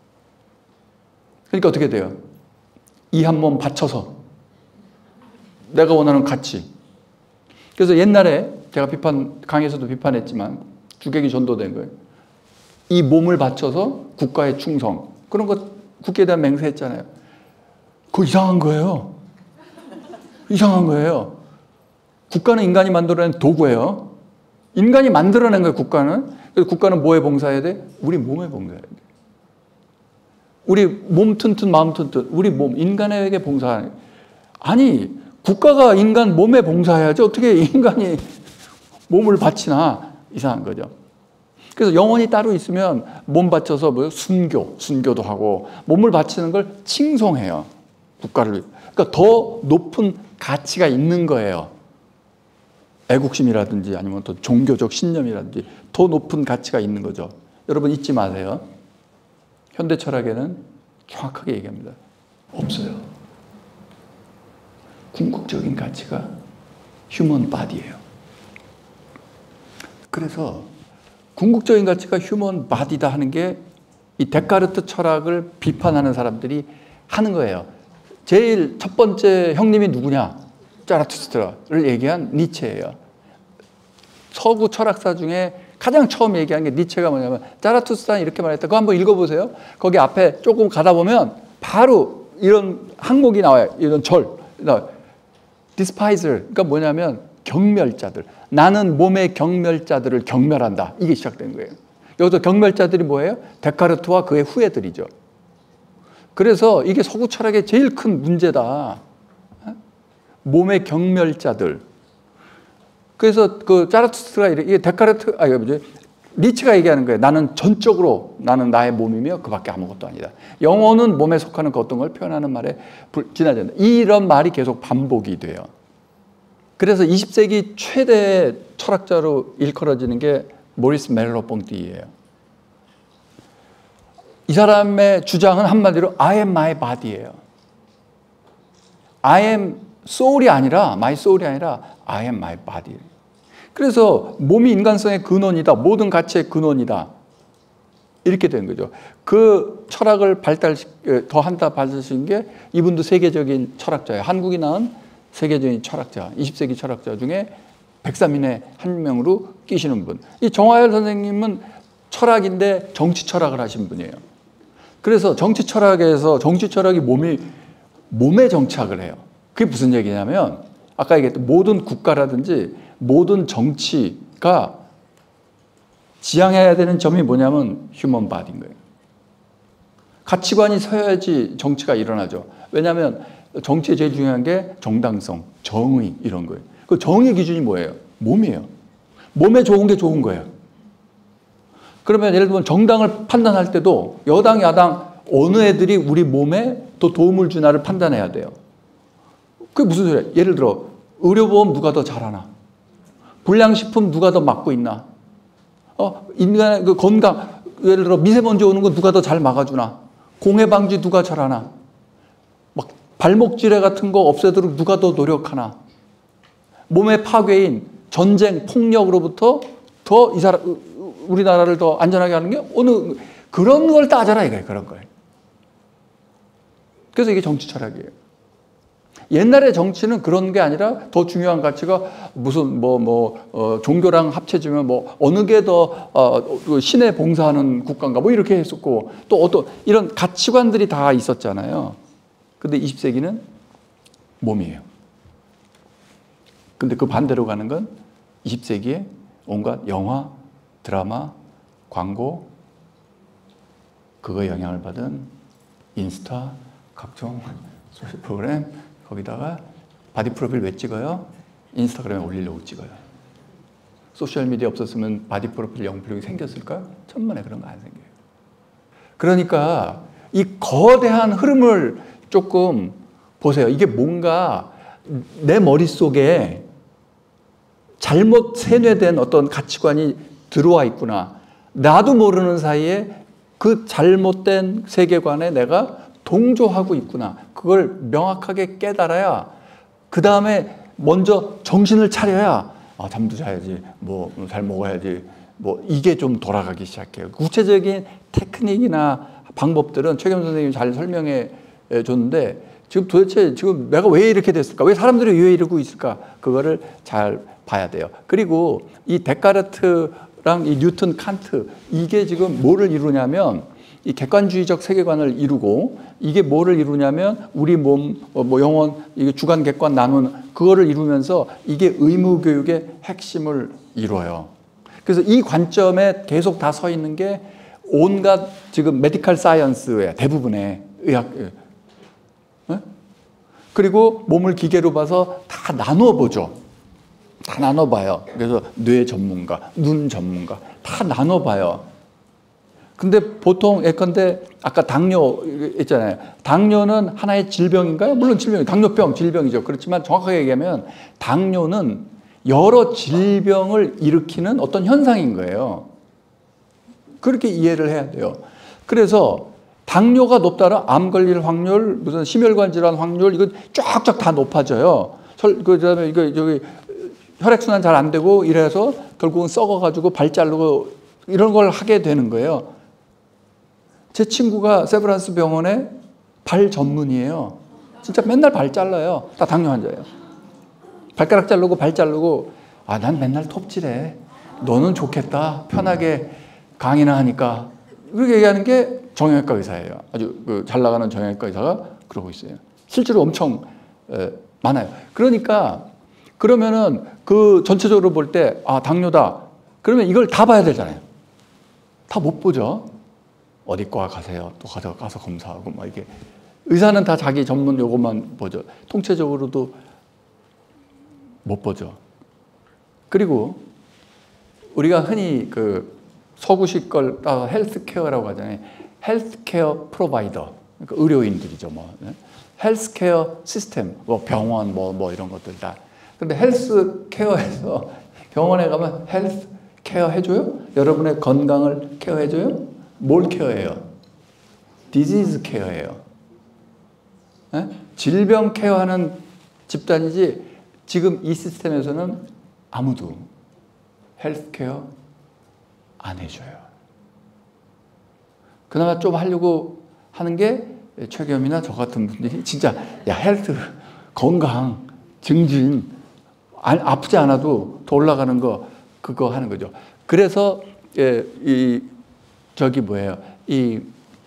그러니까 어떻게 돼요? 이 한 몸 바쳐서 내가 원하는 가치. 그래서 옛날에 제가 비판, 강에서도 비판했지만 주객이 전도된 거예요. 이 몸을 바쳐서 국가의 충성. 그런 거 국회에 대한 맹세했잖아요. 그거 이상한 거예요. 이상한 거예요. 국가는 인간이 만들어낸 도구예요. 인간이 만들어낸 거예요, 국가는. 그래서 국가는 뭐에 봉사해야 돼? 우리 몸에 봉사해야 돼. 우리 몸 튼튼, 마음 튼튼. 우리 몸, 인간에게 봉사하는. 아니, 국가가 인간 몸에 봉사해야지. 어떻게 인간이 몸을 바치나. 이상한 거죠. 그래서 영혼이 따로 있으면 몸 바쳐서 뭐 순교, 순교도 하고 몸을 바치는 걸 칭송해요. 국가를. 그러니까 더 높은 가치가 있는 거예요. 애국심이라든지 아니면 또 종교적 신념이라든지 더 높은 가치가 있는 거죠. 여러분 잊지 마세요. 현대 철학에는 정확하게 얘기합니다. 없어요. 궁극적인 가치가 휴먼 바디예요. 그래서 궁극적인 가치가 휴먼 바디다 하는 게 이 데카르트 철학을 비판하는 사람들이 하는 거예요. 제일 첫 번째 형님이 누구냐? 자라투스트라를 얘기한 니체예요. 서구 철학사 중에 가장 처음 얘기한 게 니체가 뭐냐면 자라투스트라는 이렇게 말했다. 그거 한번 읽어보세요. 거기 앞에 조금 가다 보면 바로 이런 항목이 나와요. 이런 절. 디스파이저. 그러니까 뭐냐면 경멸자들. 나는 몸의 경멸자들을 경멸한다. 이게 시작된 거예요. 여기서 경멸자들이 뭐예요? 데카르트와 그의 후예들이죠. 그래서 이게 서구 철학의 제일 큰 문제다. 몸의 경멸자들. 그래서 그 자라투스트가 이게 데카르트, 아, 이게 뭐지? 니체가 얘기하는 거예요. 나는 전적으로 나는 나의 몸이며 그밖에 아무것도 아니다. 영혼은 몸에 속하는 그 어떤 걸 표현하는 말에 지나지 않는다. 이런 말이 계속 반복이 돼요. 그래서 이십 세기 최대 철학자로 일컬어지는 게 모리스 메르로-퐁티예요. 이 사람의 주장은 한마디로 I am my body예요. I am soul이 아니라 my soul이 아니라 I am my body. 그래서 몸이 인간성의 근원이다. 모든 가치의 근원이다. 이렇게 된 거죠. 그 철학을 발달 더 한다 받으신 게 이분도 세계적인 철학자예요. 한국이 낳은 세계적인 철학자, 이십 세기 철학자 중에 백삼인의 한 명으로 끼시는 분. 이 정화열 선생님은 철학인데 정치 철학을 하신 분이에요. 그래서 정치 철학에서 정치 철학이 몸이 몸에 정착을 해요. 그게 무슨 얘기냐면 아까 얘기했던 모든 국가라든지 모든 정치가 지향해야 되는 점이 뭐냐면 휴먼 바디인 거예요. 가치관이 서야지 정치가 일어나죠. 왜냐하면 정치에 제일 중요한 게 정당성, 정의 이런 거예요. 그 정의 기준이 뭐예요? 몸이에요. 몸에 좋은 게 좋은 거예요. 그러면 예를 들면 정당을 판단할 때도 여당, 야당 어느 애들이 우리 몸에 더 도움을 주나를 판단해야 돼요. 그게 무슨 소리야? 예를 들어 의료보험 누가 더 잘하나? 불량식품 누가 더 막고 있나? 어, 인간의 그 건강, 예를 들어 미세먼지 오는 거 누가 더 잘 막아주나? 공해 방지 누가 잘하나? 막 발목질해 같은 거 없애도록 누가 더 노력하나? 몸의 파괴인 전쟁, 폭력으로부터 더 이 사람, 우리나라를 더 안전하게 하는 게 어느, 그런 걸 따져라 이거예요. 그런 걸. 그래서 이게 정치 철학이에요. 옛날의 정치는 그런 게 아니라 더 중요한 가치가 무슨 뭐, 뭐, 어, 종교랑 합쳐지면 뭐 어느 게 더 어, 신에 봉사하는 국가인가 뭐 이렇게 했었고 또 어떤 이런 가치관들이 다 있었잖아요. 근데 이십 세기는 몸이에요. 근데 그 반대로 가는 건 이십 세기에 온갖 영화, 드라마, 광고, 그거에 영향을 받은 인스타, 각종 소셜 프로그램, 거기다가 바디 프로필 왜 찍어요? 인스타그램에 올리려고 찍어요. 소셜미디어 없었으면 바디 프로필 영필이 생겼을까? 천만에 그런 거 안 생겨요. 그러니까 이 거대한 흐름을 조금 보세요. 이게 뭔가 내 머릿속에 잘못 세뇌된 어떤 가치관이 들어와 있구나. 나도 모르는 사이에 그 잘못된 세계관에 내가 동조하고 있구나. 그걸 명확하게 깨달아야 그 다음에 먼저 정신을 차려야 아, 잠도 자야지, 뭐 잘 먹어야지, 뭐 이게 좀 돌아가기 시작해요. 구체적인 테크닉이나 방법들은 최경 선생님이 잘 설명해 줬는데 지금 도대체 지금 내가 왜 이렇게 됐을까? 왜 사람들이 왜 이러고 있을까? 그거를 잘 봐야 돼요. 그리고 이 데카르트랑 이 뉴턴, 칸트 이게 지금 뭐를 이루냐면 이 객관주의적 세계관을 이루고 이게 뭐를 이루냐면 우리 몸, 뭐 영혼, 이게 주관, 객관 나눈 그거를 이루면서 이게 의무교육의 핵심을 이루어요. 그래서 이 관점에 계속 다 서 있는 게 온갖 지금 메디컬 사이언스의 대부분의 의학, 네? 그리고 몸을 기계로 봐서 다 나누어 보죠. 다 나눠 봐요. 그래서 뇌 전문가, 눈 전문가 다 나눠 봐요. 근데 보통 예컨대 아까 당뇨 있잖아요. 당뇨는 하나의 질병인가요? 물론 질병이 당뇨병 질병이죠. 그렇지만 정확하게 얘기하면 당뇨는 여러 질병을 일으키는 어떤 현상인 거예요. 그렇게 이해를 해야 돼요. 그래서 당뇨가 높다라 암 걸릴 확률, 무슨 심혈관 질환 확률 이거 쫙쫙 다 높아져요. 그다음에 이거 저기 혈액순환 잘 안 되고 이래서 결국은 썩어가지고 발 자르고 이런 걸 하게 되는 거예요. 제 친구가 세브란스 병원에 발 전문이에요. 진짜 맨날 발 잘라요. 다 당뇨 환자예요. 발가락 자르고 발 자르고 아, 난 맨날 톱질해. 너는 좋겠다. 편하게 강의나 하니까. 그렇게 얘기하는 게 정형외과 의사예요. 아주 그 잘 나가는 정형외과 의사가 그러고 있어요. 실제로 엄청 에, 많아요. 그러니까 그러면은 그 전체적으로 볼 때 아, 당뇨다. 그러면 이걸 다 봐야 되잖아요. 다 못 보죠. 어디과 가세요. 또 가서, 가서 검사하고 막 이게 의사는 다 자기 전문 요것만 보죠. 통체적으로도 못 보죠. 그리고 우리가 흔히 그 서구식 걸 따서 헬스케어라고 하잖아요. 헬스케어 프로바이더, 그러니까 의료인들이죠. 뭐 헬스케어 시스템, 뭐 병원, 뭐 뭐 이런 것들 다. 근데 헬스케어에서 병원에 가면 헬스케어 해줘요? 여러분의 건강을 케어해줘요? 뭘 케어해요? 디지즈 케어예요. 에? 질병 케어하는 집단이지 지금 이 시스템에서는 아무도 헬스 케어 안 해줘요. 그나마 좀 하려고 하는 게 최겸이나 저 같은 분들이 진짜 야 헬스 건강 증진 안, 아프지 않아도 더 올라가는 거 그거 하는 거죠. 그래서 예, 이 저기 뭐예요? 이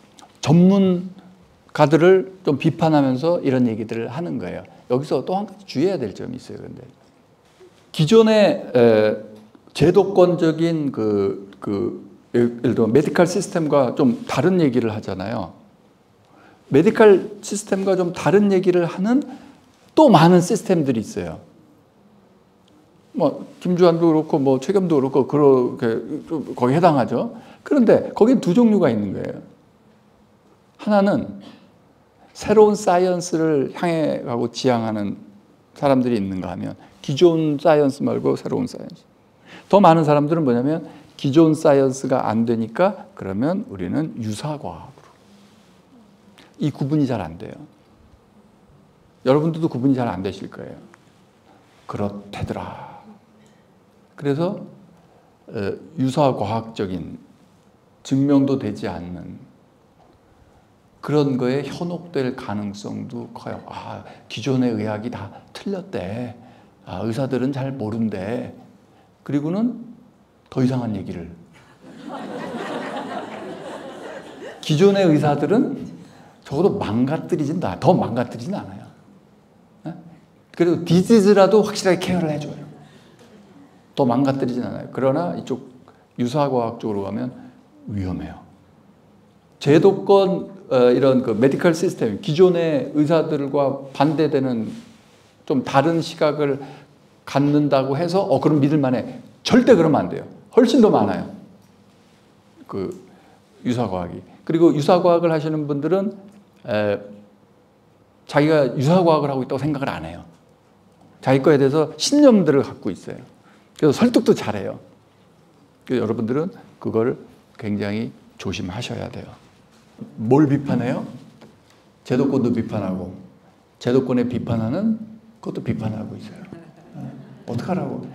전문가들을 좀 비판하면서 이런 얘기들을 하는 거예요. 여기서 또 한 가지 주의해야 될 점이 있어요. 근데 기존의 에, 제도권적인 그, 그 예를 들어 메디컬 시스템과 좀 다른 얘기를 하잖아요. 메디컬 시스템과 좀 다른 얘기를 하는 또 많은 시스템들이 있어요. 뭐 김주환도 그렇고 뭐 최겸도 그렇고 그렇게 거기 해당하죠. 그런데 거기에 두 종류가 있는 거예요. 하나는 새로운 사이언스를 향해 가고 지향하는 사람들이 있는가 하면 기존 사이언스 말고 새로운 사이언스. 더 많은 사람들은 뭐냐면 기존 사이언스가 안 되니까 그러면 우리는 유사과학으로. 이 구분이 잘 안 돼요. 여러분들도 구분이 잘 안 되실 거예요. 그렇대더라. 그래서 유사과학적인 증명도 되지 않는 그런 거에 현혹될 가능성도 커요. 아, 기존의 의학이 다 틀렸대. 아, 의사들은 잘 모른대. 그리고는 더 이상한 얘기를. 기존의 의사들은 적어도 망가뜨리진 않아요. 더 망가뜨리진 않아요. 그래도 디지즈라도 확실하게 케어를 해줘요. 더 망가뜨리진 않아요. 그러나 이쪽 유사과학 쪽으로 가면 위험해요. 제도권 어, 이런 그 메디컬 시스템, 기존의 의사들과 반대되는 좀 다른 시각을 갖는다고 해서 어 그럼 믿을만해. 절대 그러면 안 돼요. 훨씬 더 많아요. 그 유사과학이. 그리고 유사과학을 하시는 분들은 에, 자기가 유사과학을 하고 있다고 생각을 안 해요. 자기 거에 대해서 신념들을 갖고 있어요. 그래서 설득도 잘해요. 그래서 여러분들은 그걸 굉장히 조심하셔야 돼요. 뭘 비판해요? 제도권도 비판하고 제도권에 비판하는 그것도 비판하고 있어요. 어떡하라고?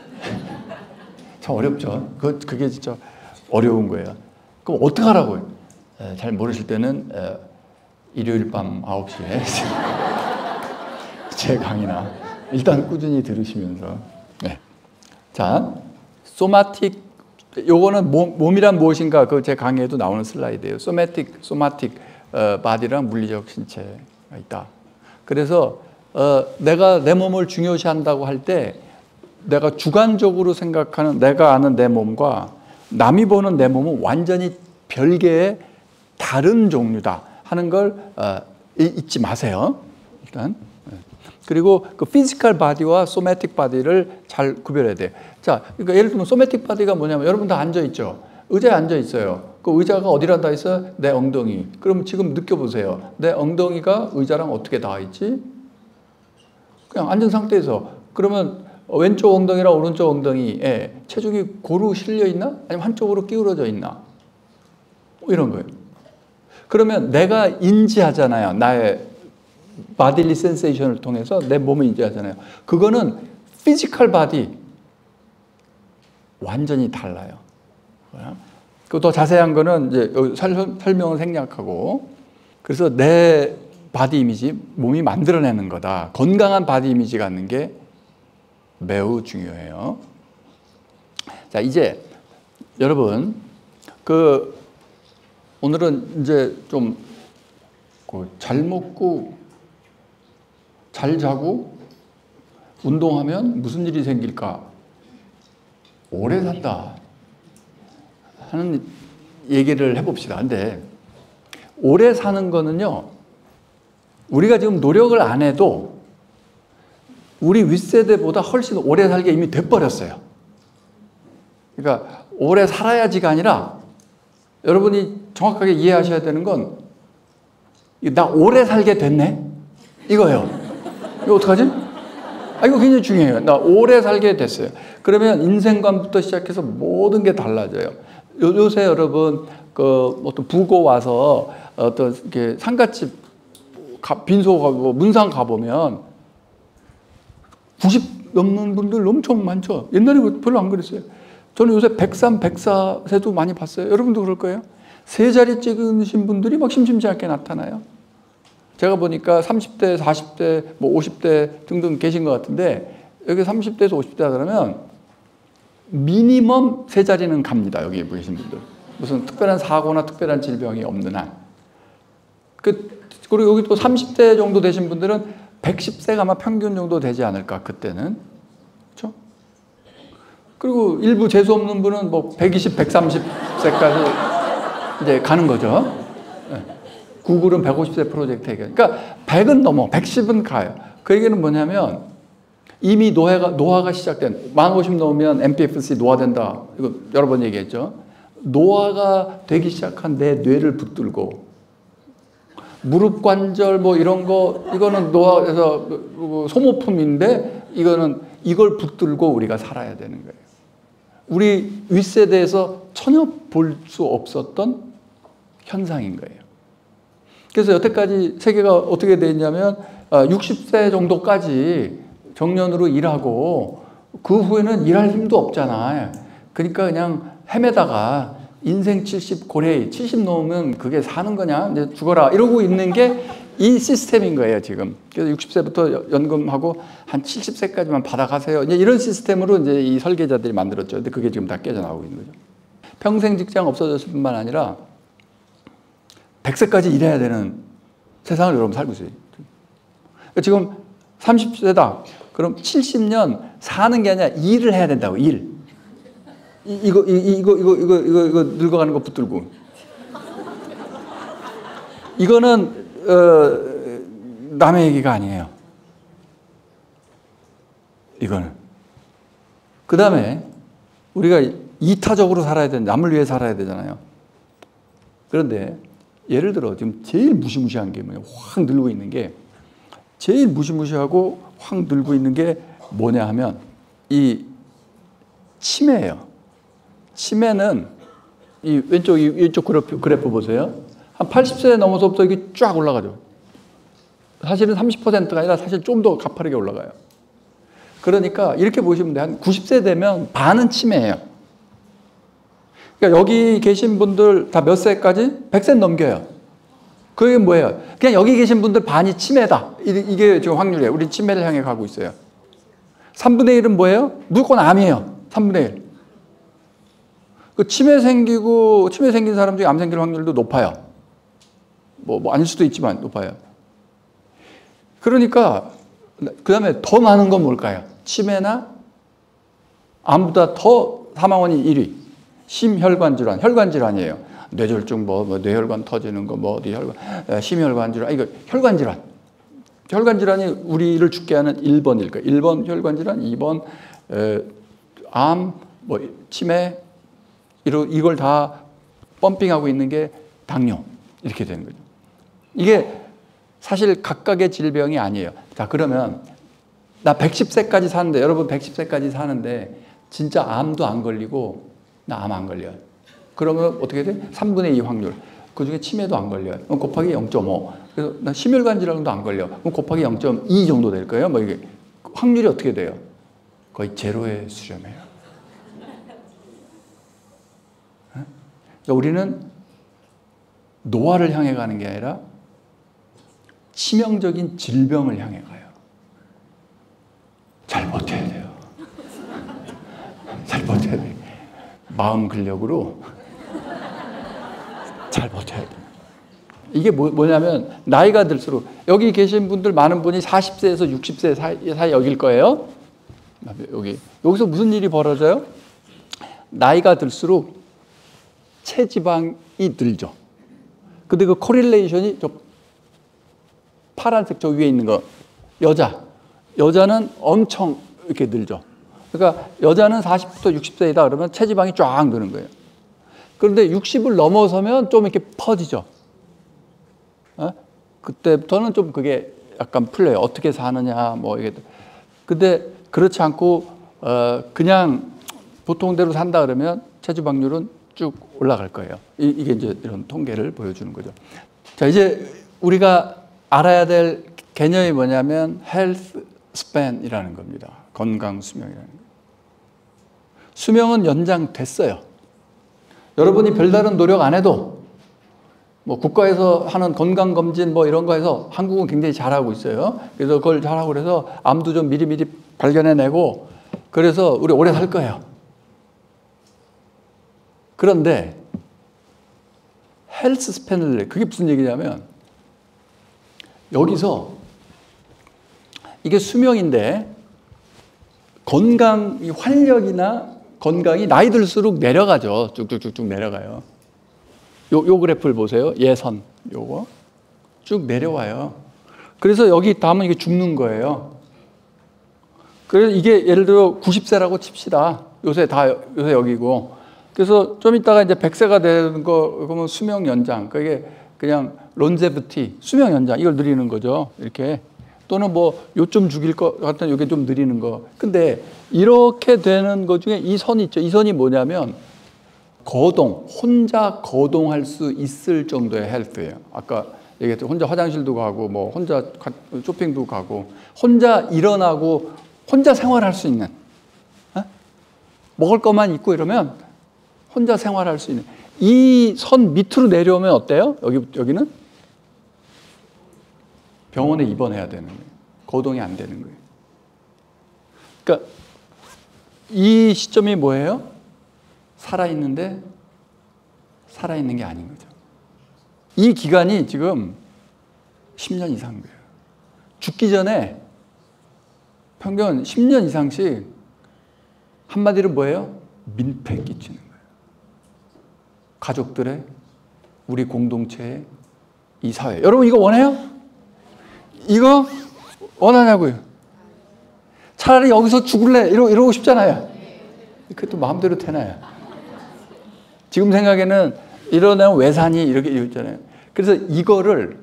참 어렵죠. 그, 그게 진짜 어려운 거예요. 그럼 어떡하라고요? 잘 모르실 때는 일요일 밤 아홉 시에 제 강의나 일단 꾸준히 들으시면서. 네. 자, 소마틱 요거는 몸, 몸이란 무엇인가 그 제 강의에도 나오는 슬라이드예요. 소매틱, 소마틱 어, 바디랑 물리적 신체가 있다. 그래서 어, 내가 내 몸을 중요시한다고 할 때 내가 주관적으로 생각하는 내가 아는 내 몸과 남이 보는 내 몸은 완전히 별개의 다른 종류다 하는 걸 어, 잊지 마세요. 일단. 그리고 그 피지컬 바디와 소매틱 바디를 잘 구별해야 돼요. 자, 그러니까 예를 들면 소매틱 바디가 뭐냐면 여러분 다 앉아 있죠. 의자에 앉아 있어요. 그 의자가 어디랑 닿아 있어요? 내 엉덩이. 그럼 지금 느껴보세요. 내 엉덩이가 의자랑 어떻게 닿아 있지? 그냥 앉은 상태에서. 그러면 왼쪽 엉덩이랑 오른쪽 엉덩이에 체중이 고루 실려 있나? 아니면 한쪽으로 기울어져 있나? 이런 거예요. 그러면 내가 인지하잖아요. 나의 바딜리 센세이션을 통해서 내 몸을 인지하잖아요. 그거는 피지컬 바디 완전히 달라요. 그 더 자세한 거는 이제 설명은 생략하고, 그래서 내 바디 이미지, 몸이 만들어내는 거다. 건강한 바디 이미지 갖는 게 매우 중요해요. 자, 이제 여러분 그 오늘은 이제 좀 잘 먹고 잘 자고 운동하면 무슨 일이 생길까? 오래 산다 하는 얘기를 해봅시다. 근데 오래 사는 거는요, 우리가 지금 노력을 안 해도 우리 윗세대보다 훨씬 오래 살게 이미 돼버렸어요. 그러니까 오래 살아야지가 아니라 여러분이 정확하게 이해하셔야 되는 건 나 오래 살게 됐네? 이거예요. 이거 어떡하지? 아, 이거 굉장히 중요해요. 나 오래 살게 됐어요. 그러면 인생관부터 시작해서 모든 게 달라져요. 요, 요새 여러분, 그, 어떤 부고 와서 어떤 이렇게 상가집, 빈소 가고, 문상 가보면 구십 넘는 분들 엄청 많죠. 옛날에 별로 안 그랬어요. 저는 요새 백삼, 백사 세도 많이 봤어요. 여러분도 그럴 거예요. 세 자리 찍으신 분들이 막 심심치 않게 나타나요. 제가 보니까 삼십 대, 사십 대, 뭐 오십 대 등등 계신 것 같은데 여기 삼십 대에서 오십 대다 그러면 미니멈 세 자리는 갑니다. 여기 계신 분들. 무슨 특별한 사고나 특별한 질병이 없는 한. 그, 그리고 여기 또 삼십 대 정도 되신 분들은 백십 세가 아마 평균 정도 되지 않을까, 그때는. 그렇죠? 그리고 일부 재수 없는 분은 뭐 백이십, 백삼십 세까지 이제 가는 거죠. 구글은 백오십 세 프로젝트 얘기해요. 그러니까 백은 넘어, 백십은 가요. 그 얘기는 뭐냐면 이미 노화가, 노화가 시작된, 만 오십 넘으면 엠피에프씨 노화된다. 이거 여러 번 얘기했죠. 노화가 되기 시작한 내 뇌를 붙들고 무릎 관절 뭐 이런 거 이거는 노화에서 소모품인데 이거는 이걸 붙들고 우리가 살아야 되는 거예요. 우리 윗세대에서 전혀 볼 수 없었던 현상인 거예요. 그래서 여태까지 세계가 어떻게 돼 있냐면 육십 세 정도까지 정년으로 일하고 그 후에는 일할 힘도 없잖아. 그러니까 그냥 헤매다가 인생 칠십 고래 칠십 넘으면 그게 사는 거냐 이제 죽어라 이러고 있는 게 이 시스템인 거예요 지금. 그래서 육십 세부터 연금하고 한 칠십 세까지만 받아가세요. 이제 이런 시스템으로 이제 이 설계자들이 만들었죠. 근데 그게 지금 다 깨져나오고 있는 거죠. 평생 직장 없어졌을 뿐만 아니라 백 세까지 일해야 되는 세상을 여러분 살고 있어요. 지금 삼십 세다. 그럼 칠십 년 사는 게 아니라 일을 해야 된다고. 일. 이, 이거, 이, 이거, 이거, 이거, 이거, 이거 늙어가는 거 붙들고. 이거는, 어, 남의 얘기가 아니에요. 이거는. 그 다음에, 우리가 이타적으로 살아야 되는, 남을 위해 살아야 되잖아요. 그런데, 예를 들어, 지금 제일 무시무시한 게 뭐냐, 확 늘고 있는 게, 제일 무시무시하고 확 늘고 있는 게 뭐냐 하면, 이 치매예요. 치매는 이 왼쪽 이 왼쪽 그래프, 그래프 보세요. 한 팔십 세 넘어서부터 이게 쫙 올라가죠. 사실은 삼십 퍼센트가 아니라 사실 좀 더 가파르게 올라가요. 그러니까 이렇게 보시면 돼요. 한 구십 세 되면 반은 치매예요. 그러니까 여기 계신 분들 다 몇 세까지? 백 세 넘겨요. 그게 뭐예요? 그냥 여기 계신 분들 반이 치매다. 이게 지금 확률이에요. 우리 치매를 향해 가고 있어요. 삼분의 일은 뭐예요? 무조건 암이에요. 삼분의 일. 그 치매 생기고, 치매 생긴 사람 중에 암 생길 확률도 높아요. 뭐, 뭐, 아닐 수도 있지만 높아요. 그러니까, 그 다음에 더 많은 건 뭘까요? 치매나 암보다 더 사망원이 일 위. 심혈관 질환, 혈관 질환이에요. 뇌졸중, 뭐, 뭐 뇌혈관 터지는 거, 뭐, 어디 혈관, 심혈관 질환, 이거 혈관 질환. 혈관 질환이 우리를 죽게 하는 일 번일 거예요. 일 번 혈관 질환, 이 번 에, 암, 뭐, 치매, 이걸 다 펌핑하고 있는 게 당뇨. 이렇게 되는 거죠. 이게 사실 각각의 질병이 아니에요. 자, 그러면 나 백십 세까지 사는데, 여러분 백십 세까지 사는데 진짜 암도 안 걸리고 나 암 안 걸려요. 그러면 어떻게 돼? 삼분의 이 확률. 그 중에 치매도 안 걸려요. 그럼 곱하기 영 점 오. 그래서 나 심혈관 질환도 안 걸려. 그럼 곱하기 영 점 이 정도 될 거예요. 뭐 이게 확률이 어떻게 돼요? 거의 제로에 수렴해요. 그러니까 우리는 노화를 향해 가는 게 아니라 치명적인 질병을 향해 가요. 잘 버텨야 돼요. 잘 버텨야 돼요. 마음 근력으로 잘 버텨야 돼요. 이게 뭐, 뭐냐면 나이가 들수록 여기 계신 분들 많은 분이 사십 세에서 육십 세 사이, 사이 여길 거예요. 여기. 여기서 무슨 일이 벌어져요? 나이가 들수록 체지방이 늘죠. 근데 그 코릴레이션이 저 파란색 저 위에 있는 거 여자. 여자는 엄청 이렇게 늘죠. 그러니까 여자는 사십부터 육십 세이다 그러면 체지방이 쫙 느는 거예요. 그런데 육십을 넘어서면 좀 이렇게 퍼지죠. 어? 그때부터는 좀 그게 약간 풀려요. 어떻게 사느냐 뭐 이게. 근데 그렇지 않고 어 그냥 보통대로 산다 그러면 체지방률은 쭉 올라갈 거예요. 이게 이제 이런 통계를 보여주는 거죠. 자, 이제 우리가 알아야 될 개념이 뭐냐면 health span이라는 겁니다. 건강 수명이라는 거예요. 수명은 연장됐어요. 여러분이 별다른 노력 안 해도 뭐 국가에서 하는 건강 검진 뭐 이런 거 해서 한국은 굉장히 잘하고 있어요. 그래서 그걸 잘하고 그래서 암도 좀 미리미리 발견해내고 그래서 우리 오래 살 거예요. 그런데 헬스 스팬을 그게 무슨 얘기냐면 여기서 이게 수명인데 건강, 이 활력이나 건강이 나이 들수록 내려가죠. 쭉쭉쭉쭉 내려가요. 요, 요 그래프를 보세요. 예선 요거 쭉 내려와요. 그래서 여기 다음은 이게 죽는 거예요. 그래서 이게 예를 들어 구십 세라고 칩시다. 요새 다 요새 여기고 그래서 좀 이따가 이제 백 세가 되는 거, 그러면 수명 연장. 그게 그냥 론제브티, 수명 연장. 이걸 누리는 거죠. 이렇게. 또는 뭐 요점 죽일 것 같은 요게 좀 느리는 거. 근데 이렇게 되는 것 중에 이 선이 있죠. 이 선이 뭐냐면 거동, 혼자 거동할 수 있을 정도의 헬스예요. 아까 얘기했죠. 혼자 화장실도 가고 뭐 혼자 쇼핑도 가고 혼자 일어나고 혼자 생활할 수 있는, 어? 먹을 것만 있고 이러면 혼자 생활할 수 있는 이 선 밑으로 내려오면 어때요? 여기, 여기는 병원에 입원해야 되는 거예요. 거동이 안 되는 거예요. 그러니까 이 시점이 뭐예요? 살아있는데 살아있는 게 아닌 거죠. 이 기간이 지금 십 년 이상인 거예요. 죽기 전에 평균 십 년 이상씩 한마디로 뭐예요? 민폐 끼치는 거예요. 가족들의, 우리 공동체의, 이 사회. 여러분 이거 원해요? 이거 원하냐고요? 차라리 여기서 죽을래 이러, 이러고 싶잖아요. 그것도 마음대로 되나요? 지금 생각에는 이러면 외산이 이렇게 있잖아요. 그래서 이거를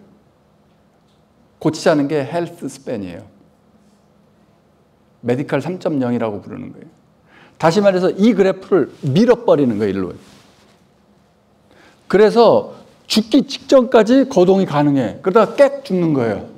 고치자는 게 헬스 스팬이에요. 메디컬 삼 점 영이라고 부르는 거예요. 다시 말해서 이 그래프를 밀어버리는 거예요, 일로. 그래서 죽기 직전까지 거동이 가능해. 그러다가 깨 죽는 거예요.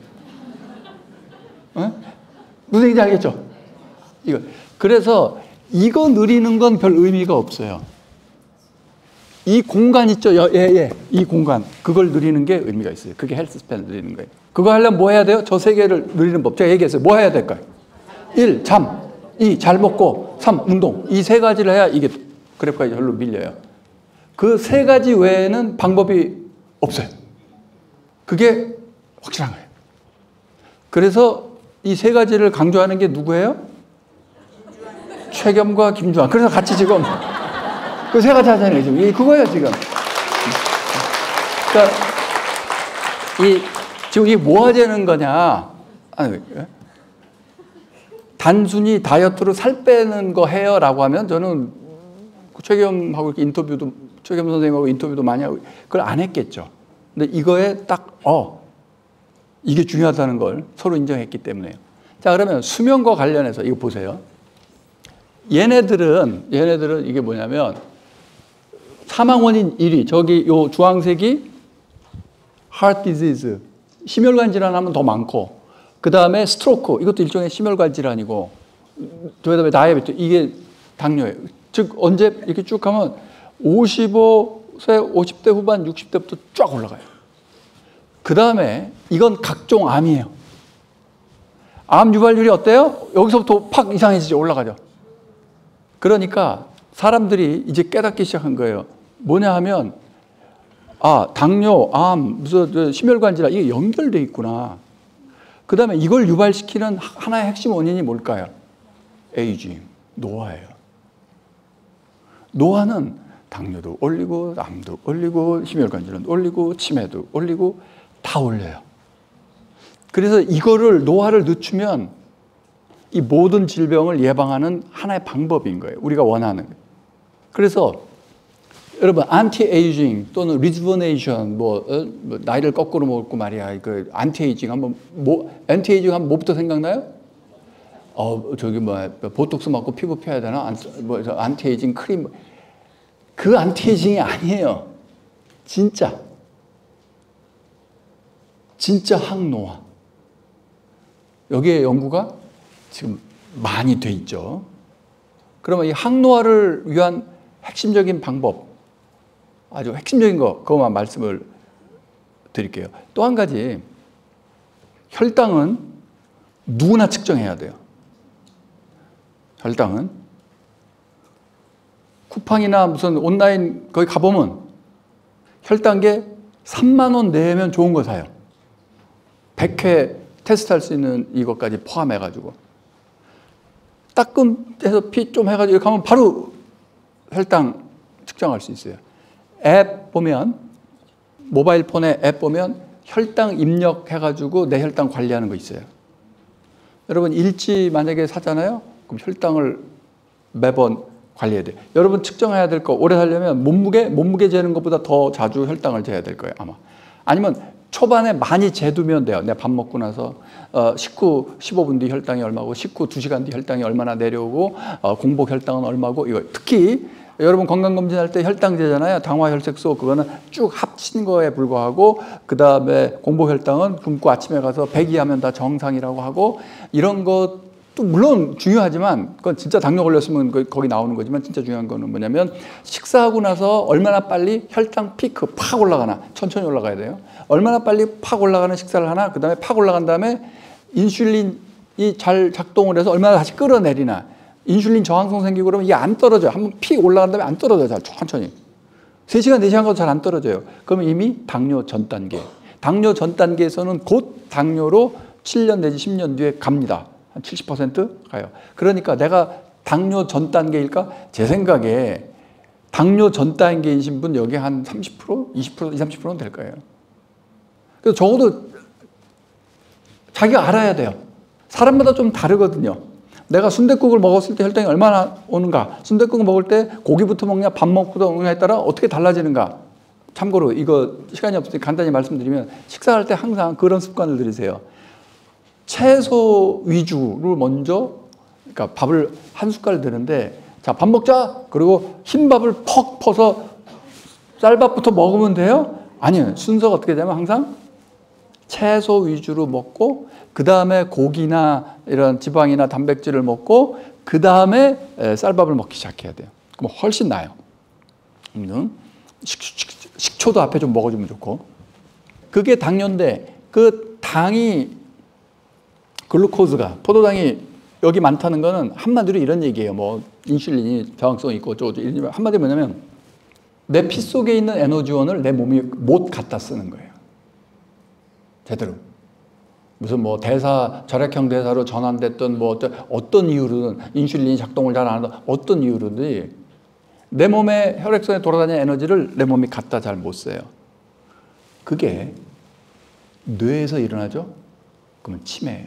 어? 무슨 얘기인지 알겠죠? 이거. 그래서 이거 누리는 건 별 의미가 없어요. 이 공간 있죠? 예, 예. 이 공간. 그걸 누리는 게 의미가 있어요. 그게 헬스 스팬을 누리는 거예요. 그거 하려면 뭐 해야 돼요? 저 세 개를 누리는 법. 제가 얘기했어요. 뭐 해야 될까요? 일. 잠. 이. 잘 먹고. 삼. 운동. 이 세 가지를 해야 이게 그래프가 절로 밀려요. 그 세 가지 외에는 방법이 없어요. 그게 확실한 거예요. 그래서 이 세 가지를 강조하는 게 누구예요? 최겸과 김주환. 그래서 같이 지금 그 세 가지 하잖아요. 지금 그거예요, 지금. 그러니까 이 지금 이게 뭐 하자는 거냐? 아니, 단순히 다이어트로 살 빼는 거 해요라고 하면 저는 최겸하고 이렇게 인터뷰도 최겸 선생님하고 인터뷰도 많이 하고 그걸 안 했겠죠. 근데 이거에 딱 어. 이게 중요하다는 걸 서로 인정했기 때문에요. 자, 그러면 수면과 관련해서 이거 보세요. 얘네들은, 얘네들은 이게 뭐냐면 사망 원인 일 위, 저기 요 주황색이 heart disease, 심혈관 질환하면 더 많고, 그 다음에 스트로크, 이것도 일종의 심혈관 질환이고, 그 다음에 다이어베티스, 이게 당뇨예요. 즉, 언제 이렇게 쭉 하면 오십오 세, 오십 대 후반, 육십 대부터 쫙 올라가요. 그 다음에 이건 각종 암이에요. 암 유발률이 어때요? 여기서부터 팍 이상해지죠. 올라가죠. 그러니까 사람들이 이제 깨닫기 시작한 거예요. 뭐냐 하면 아, 당뇨, 암, 무슨 심혈관 질환 이게 연결돼 있구나. 그 다음에 이걸 유발시키는 하나의 핵심 원인이 뭘까요? 에이징, 노화예요. 노화는 당뇨도 올리고 암도 올리고 심혈관 질환도 올리고 치매도 올리고 다 올려요. 그래서 이거를 노화를 늦추면 이 모든 질병을 예방하는 하나의 방법인 거예요. 우리가 원하는. 그래서 여러분 안티에이징 또는 리주버네이션 뭐, 어? 뭐 나이를 거꾸로 먹고 말이야. 그 안티에이징 한번 뭐 안티에이징 하면 뭐부터 생각나요? 어 저기 뭐 보톡스 맞고 피부 펴야 되나? 안, 뭐 안티에이징 크림 그 안티에이징이 아니에요. 진짜 진짜 항노화. 여기에 연구가 지금 많이 돼 있죠. 그러면 이 항노화를 위한 핵심적인 방법, 아주 핵심적인 거, 그것만 말씀을 드릴게요. 또 한 가지, 혈당은 누구나 측정해야 돼요. 혈당은. 쿠팡이나 무슨 온라인 거기 가보면 혈당계 삼만 원 내면 좋은 거 사요. 백 회 테스트할 수 있는 이것까지 포함해가지고. 따끔해서 피 좀 해가지고 이렇게 하면 바로 혈당 측정할 수 있어요. 앱 보면, 모바일 폰에 앱 보면 혈당 입력해가지고 내 혈당 관리하는 거 있어요. 여러분 일지 만약에 사잖아요? 그럼 혈당을 매번 관리해야 돼요. 여러분 측정해야 될 거, 오래 살려면 몸무게, 몸무게 재는 것보다 더 자주 혈당을 재야 될 거예요, 아마. 아니면 초반에 많이 재두면 돼요. 내가 밥 먹고 나서 어, 식후 십오 분 뒤 혈당이 얼마고, 식후 두 시간 뒤 혈당이 얼마나 내려오고, 어, 공복 혈당은 얼마고, 이거 특히 여러분 건강검진할 때 혈당 재잖아요. 당화 혈색소, 그거는 쭉 합친 거에 불과하고, 그 다음에 공복 혈당은 굶고 아침에 가서 백 이 하면 다 정상이라고 하고, 이런 것도 물론 중요하지만, 그건 진짜 당뇨 걸렸으면 거기 나오는 거지만, 진짜 중요한 거는 뭐냐면, 식사하고 나서 얼마나 빨리 혈당 피크 팍 올라가나, 천천히 올라가야 돼요. 얼마나 빨리 팍 올라가는 식사를 하나, 그 다음에 팍 올라간 다음에 인슐린이 잘 작동을 해서 얼마나 다시 끌어내리나. 인슐린 저항성 생기고 그러면 이게 안 떨어져요. 한번 픽 올라간 다음에 안 떨어져요. 잘 천천히. 세 시간, 네 시간 가도 잘 안 떨어져요. 그러면 이미 당뇨 전 단계. 당뇨 전 단계에서는 곧 당뇨로 칠 년 내지 십 년 뒤에 갑니다. 한 칠십 퍼센트 가요. 그러니까 내가 당뇨 전 단계일까? 제 생각에 당뇨 전 단계이신 분 여기 한 삼십 퍼센트, 이십 퍼센트, 이십, 삼십 퍼센트는 될 거예요. 그래서 적어도 자기가 알아야 돼요. 사람마다 좀 다르거든요. 내가 순댓국을 먹었을 때 혈당이 얼마나 오는가, 순댓국을 먹을 때 고기부터 먹냐 밥 먹고도 먹냐에 따라 어떻게 달라지는가. 참고로 이거 시간이 없으니까 간단히 말씀드리면, 식사할 때 항상 그런 습관을 들이세요. 채소 위주를 먼저, 그러니까 밥을 한 숟갈 드는데, 자, 밥 먹자. 그리고 흰 밥을 퍽 퍼서 쌀밥부터 먹으면 돼요? 아니에요. 순서가 어떻게 되면 항상 채소 위주로 먹고, 그 다음에 고기나 이런 지방이나 단백질을 먹고, 그 다음에 쌀밥을 먹기 시작해야 돼요. 그럼 훨씬 나아요. 식, 식, 식초도 앞에 좀 먹어주면 좋고. 그게 당뇨인데, 그 당이, 글루코즈가, 포도당이 여기 많다는 거는 한마디로 이런 얘기예요. 뭐 인슐린이 저항성이 있고 어쩌고 저쩌고. 한마디로 뭐냐면, 내 피 속에 있는 에너지원을 내 몸이 못 갖다 쓰는 거예요. 제대로. 무슨 뭐 대사, 절약형 대사로 전환됐던 뭐 어떤, 어떤 이유로든, 인슐린이 작동을 잘 안 하든 어떤 이유로든 내 몸에 혈액순환에 돌아다니는 에너지를 내 몸이 갖다 잘 못 써요. 그게 뇌에서 일어나죠? 그러면 치매예요.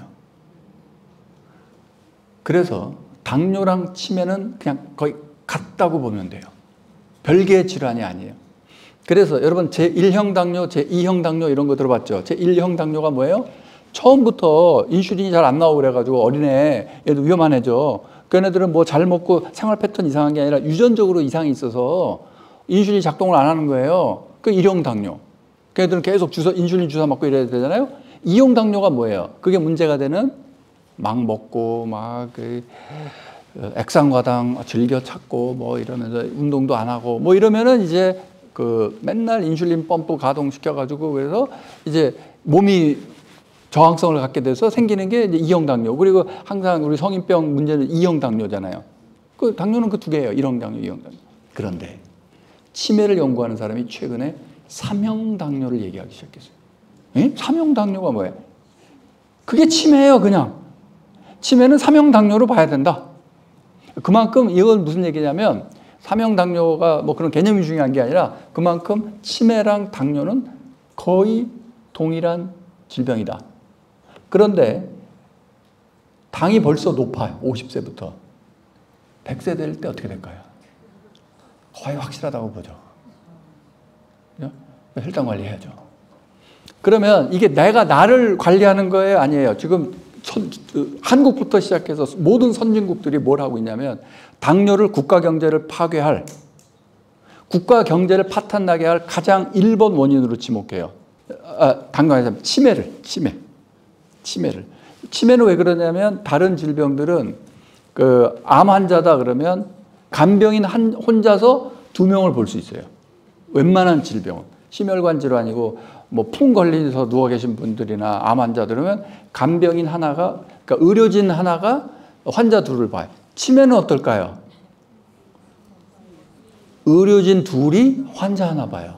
그래서 당뇨랑 치매는 그냥 거의 같다고 보면 돼요. 별개의 질환이 아니에요. 그래서 여러분 제일 형 당뇨, 제이 형 당뇨 이런 거 들어봤죠? 제일 형 당뇨가 뭐예요? 처음부터 인슐린이 잘 안 나오고 그래가지고 어린애, 얘도 위험한 애죠. 그 애들은 뭐 잘 먹고 생활 패턴 이상한 게 아니라 유전적으로 이상이 있어서 인슐린이 작동을 안 하는 거예요. 그 일 형 당뇨. 그 애들은 계속 주사, 인슐린 주사 맞고 이래야 되잖아요. 이 형 당뇨가 뭐예요? 그게 문제가 되는, 막 먹고 막 그 액상과당 즐겨 찾고 뭐 이러면서 운동도 안 하고 뭐 이러면은 이제 그 맨날 인슐린 펌프 가동시켜가지고 그래서 이제 몸이 저항성을 갖게 돼서 생기는 게 이제 이 형 당뇨. 그리고 항상 우리 성인병 문제는 이 형 당뇨잖아요. 그 당뇨는 그 두 개예요. 일 형 당뇨, 이 형 당뇨. 그런데 치매를 연구하는 사람이 최근에 삼 형 당뇨를 얘기하기 시작했어요. 에? 삼 형 당뇨가 뭐예요? 그게 치매예요, 그냥. 치매는 삼 형 당뇨로 봐야 된다. 그만큼 이건 무슨 얘기냐면, 삼 형 당뇨가 뭐 그런 개념이 중요한 게 아니라 그만큼 치매랑 당뇨는 거의 동일한 질병이다. 그런데 당이 벌써 높아요. 오십 세부터. 백 세 될 때 어떻게 될까요? 거의 확실하다고 보죠. 혈당 관리해야죠. 그러면 이게 내가 나를 관리하는 거예요? 아니에요. 지금 선, 한국부터 시작해서 모든 선진국들이 뭘 하고 있냐면, 당뇨를 국가 경제를 파괴할, 국가 경제를 파탄나게 할 가장 일 번 원인으로 지목해요. 아, 당뇨가 아니라 치매를, 치매. 치매를. 치매는 왜 그러냐면, 다른 질병들은 그 암 환자다 그러면 간병인 한, 혼자서 두 명을 볼 수 있어요. 웬만한 질병은. 심혈관 질환이고 뭐 풍 걸려서 누워 계신 분들이나 암 환자들은 간병인 하나가, 그러니까 의료진 하나가 환자 둘을 봐요. 치매는 어떨까요? 의료진 둘이 환자 하나 봐요.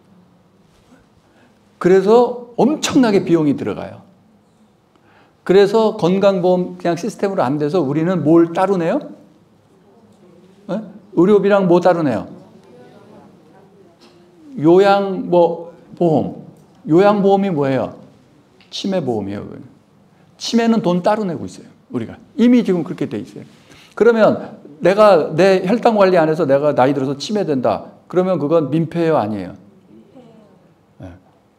그래서 엄청나게 비용이 들어가요. 그래서 건강보험 그냥 시스템으로 안 돼서 우리는 뭘 따로 내요? 네? 의료비랑 뭐 따로 내요? 요양 뭐 보험. 요양보험이 뭐예요? 치매보험이에요. 치매는 돈 따로 내고 있어요. 우리가. 이미 지금 그렇게 돼 있어요. 그러면 내가 내 혈당 관리 안 해서 내가 나이 들어서 치매된다. 그러면 그건 민폐예요, 아니에요? 네.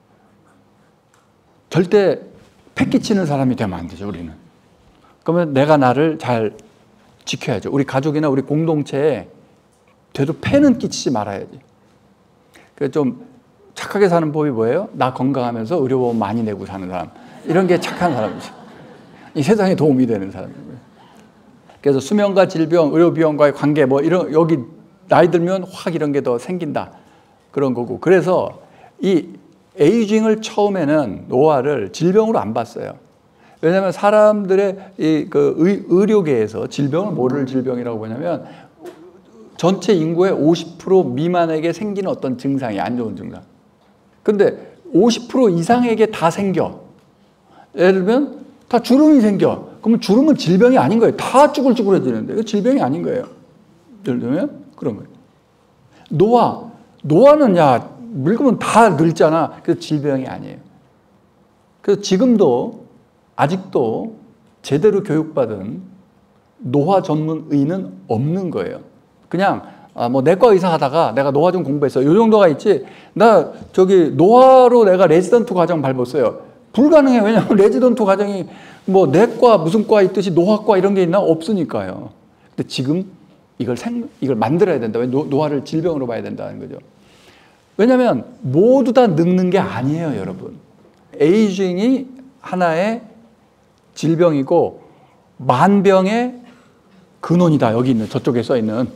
절대 패 끼치는 사람이 되면 안 되죠, 우리는. 그러면 내가 나를 잘 지켜야죠. 우리 가족이나 우리 공동체에 되도 폐는 끼치지 말아야지. 그래서 좀 착하게 사는 법이 뭐예요? 나 건강하면서 의료보험 많이 내고 사는 사람. 이런 게 착한 사람이죠. 이 세상에 도움이 되는 사람이고요. 그래서 수명과 질병, 의료비용과의 관계, 뭐 이런, 여기 나이 들면 확 이런 게 더 생긴다. 그런 거고. 그래서 이 에이징을 처음에는 노화를 질병으로 안 봤어요. 왜냐하면 사람들의 이 그 의, 의료계에서 질병을 뭐를 질병이라고 보냐면 전체 인구의 오십 퍼센트 미만에게 생기는 어떤 증상이 안 좋은 증상. 근데 오십 퍼센트 이상에게 다 생겨. 예를 들면 다 주름이 생겨. 그러면 주름은 질병이 아닌 거예요. 다 쭈글쭈글해지는데 이거 질병이 아닌 거예요. 예를 들면 그런 거예요. 노화. 노화는 야 늙으면 다 늙잖아. 그래서 질병이 아니에요. 그래서 지금도 아직도 제대로 교육받은 노화 전문 의는 없는 거예요. 그냥 아, 뭐 내과 의사 하다가 내가 노화 좀 공부했어. 이 정도가 있지. 나 저기 노화로 내가 레지던트 과정 밟았어요. 불가능해. 왜냐하면 레지던트 과정이 뭐 내과 무슨 과 있듯이 노화과 이런 게 있나? 없으니까요. 근데 지금 이걸 생, 이걸 만들어야 된다. 왜 노, 노화를 질병으로 봐야 된다는 거죠. 왜냐하면 모두 다 늙는 게 아니에요, 여러분. 에이징이 하나의 질병이고 만병의 근원이다. 여기 있는 저쪽에 써 있는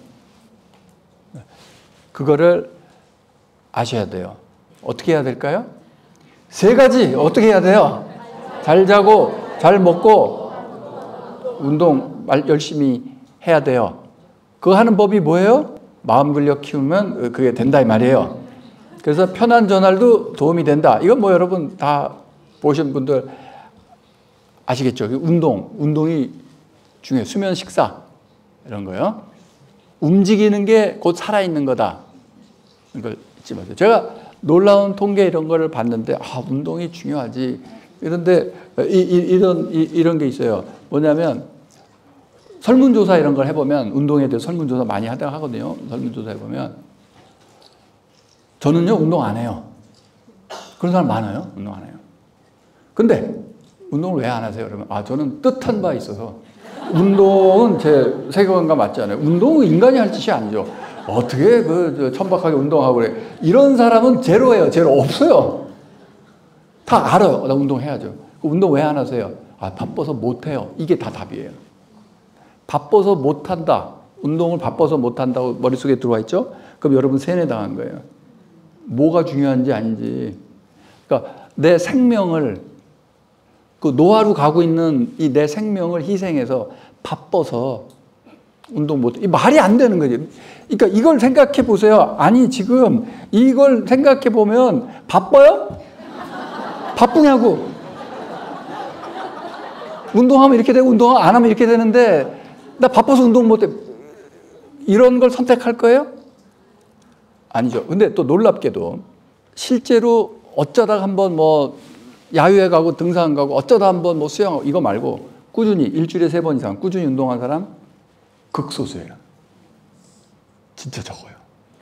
그거를 아셔야 돼요. 어떻게 해야 될까요? 세 가지 어떻게 해야 돼요? 잘 자고 잘 먹고 운동 열심히 해야 돼요. 그거 하는 법이 뭐예요? 마음 근력 키우면 그게 된다 이 말이에요. 그래서 편한 전환도 도움이 된다. 이건 뭐 여러분 다 보신 분들 아시겠죠? 운동, 운동이 중요해요. 수면, 식사 이런 거요. 움직이는 게 곧 살아있는 거다. 이걸 잊지 마세요. 제가 놀라운 통계 이런 거를 봤는데 아 운동이 중요하지. 그런데 이, 이, 이런 이, 이런 게 있어요. 뭐냐면 설문조사 이런 걸 해보면 운동에 대해서 설문조사 많이 하다가 하거든요. 설문조사 해보면 저는요 운동 안 해요. 그런 사람 많아요. 운동 안 해요. 근데 운동을 왜 안 하세요? 그러면 아 저는 뜻한 바 있어서 운동은 제 세계관과 맞지 않아요. 운동은 인간이 할 짓이 아니죠. 어떻게 그 천박하게 운동하고 그래. 이런 사람은 제로예요. 제로 없어요. 다 알아요. 나 운동해야죠. 운동 왜 안 하세요? 아 바빠서 못해요. 이게 다 답이에요. 바빠서 못한다. 운동을 바빠서 못한다고 머릿속에 들어와 있죠? 그럼 여러분 세뇌당한 거예요. 뭐가 중요한지 아닌지. 그러니까 내 생명을 그 노화로 가고 있는 이 내 생명을 희생해서 바빠서 운동 못, 이 말이 안 되는 거지. 그러니까 이걸 생각해 보세요. 아니, 지금 이걸 생각해 보면 바빠요? 바쁘냐고. 운동하면 이렇게 되고 운동 안 하면 이렇게 되는데 나 바빠서 운동 못 해. 이런 걸 선택할 거예요? 아니죠. 근데 또 놀랍게도 실제로 어쩌다가 한번 뭐 야유회 가고 등산 가고 어쩌다 한번 뭐 수영하고 이거 말고 꾸준히 일주일에 세 번 이상 꾸준히 운동한 사람 극소수예요. 진짜 적어요.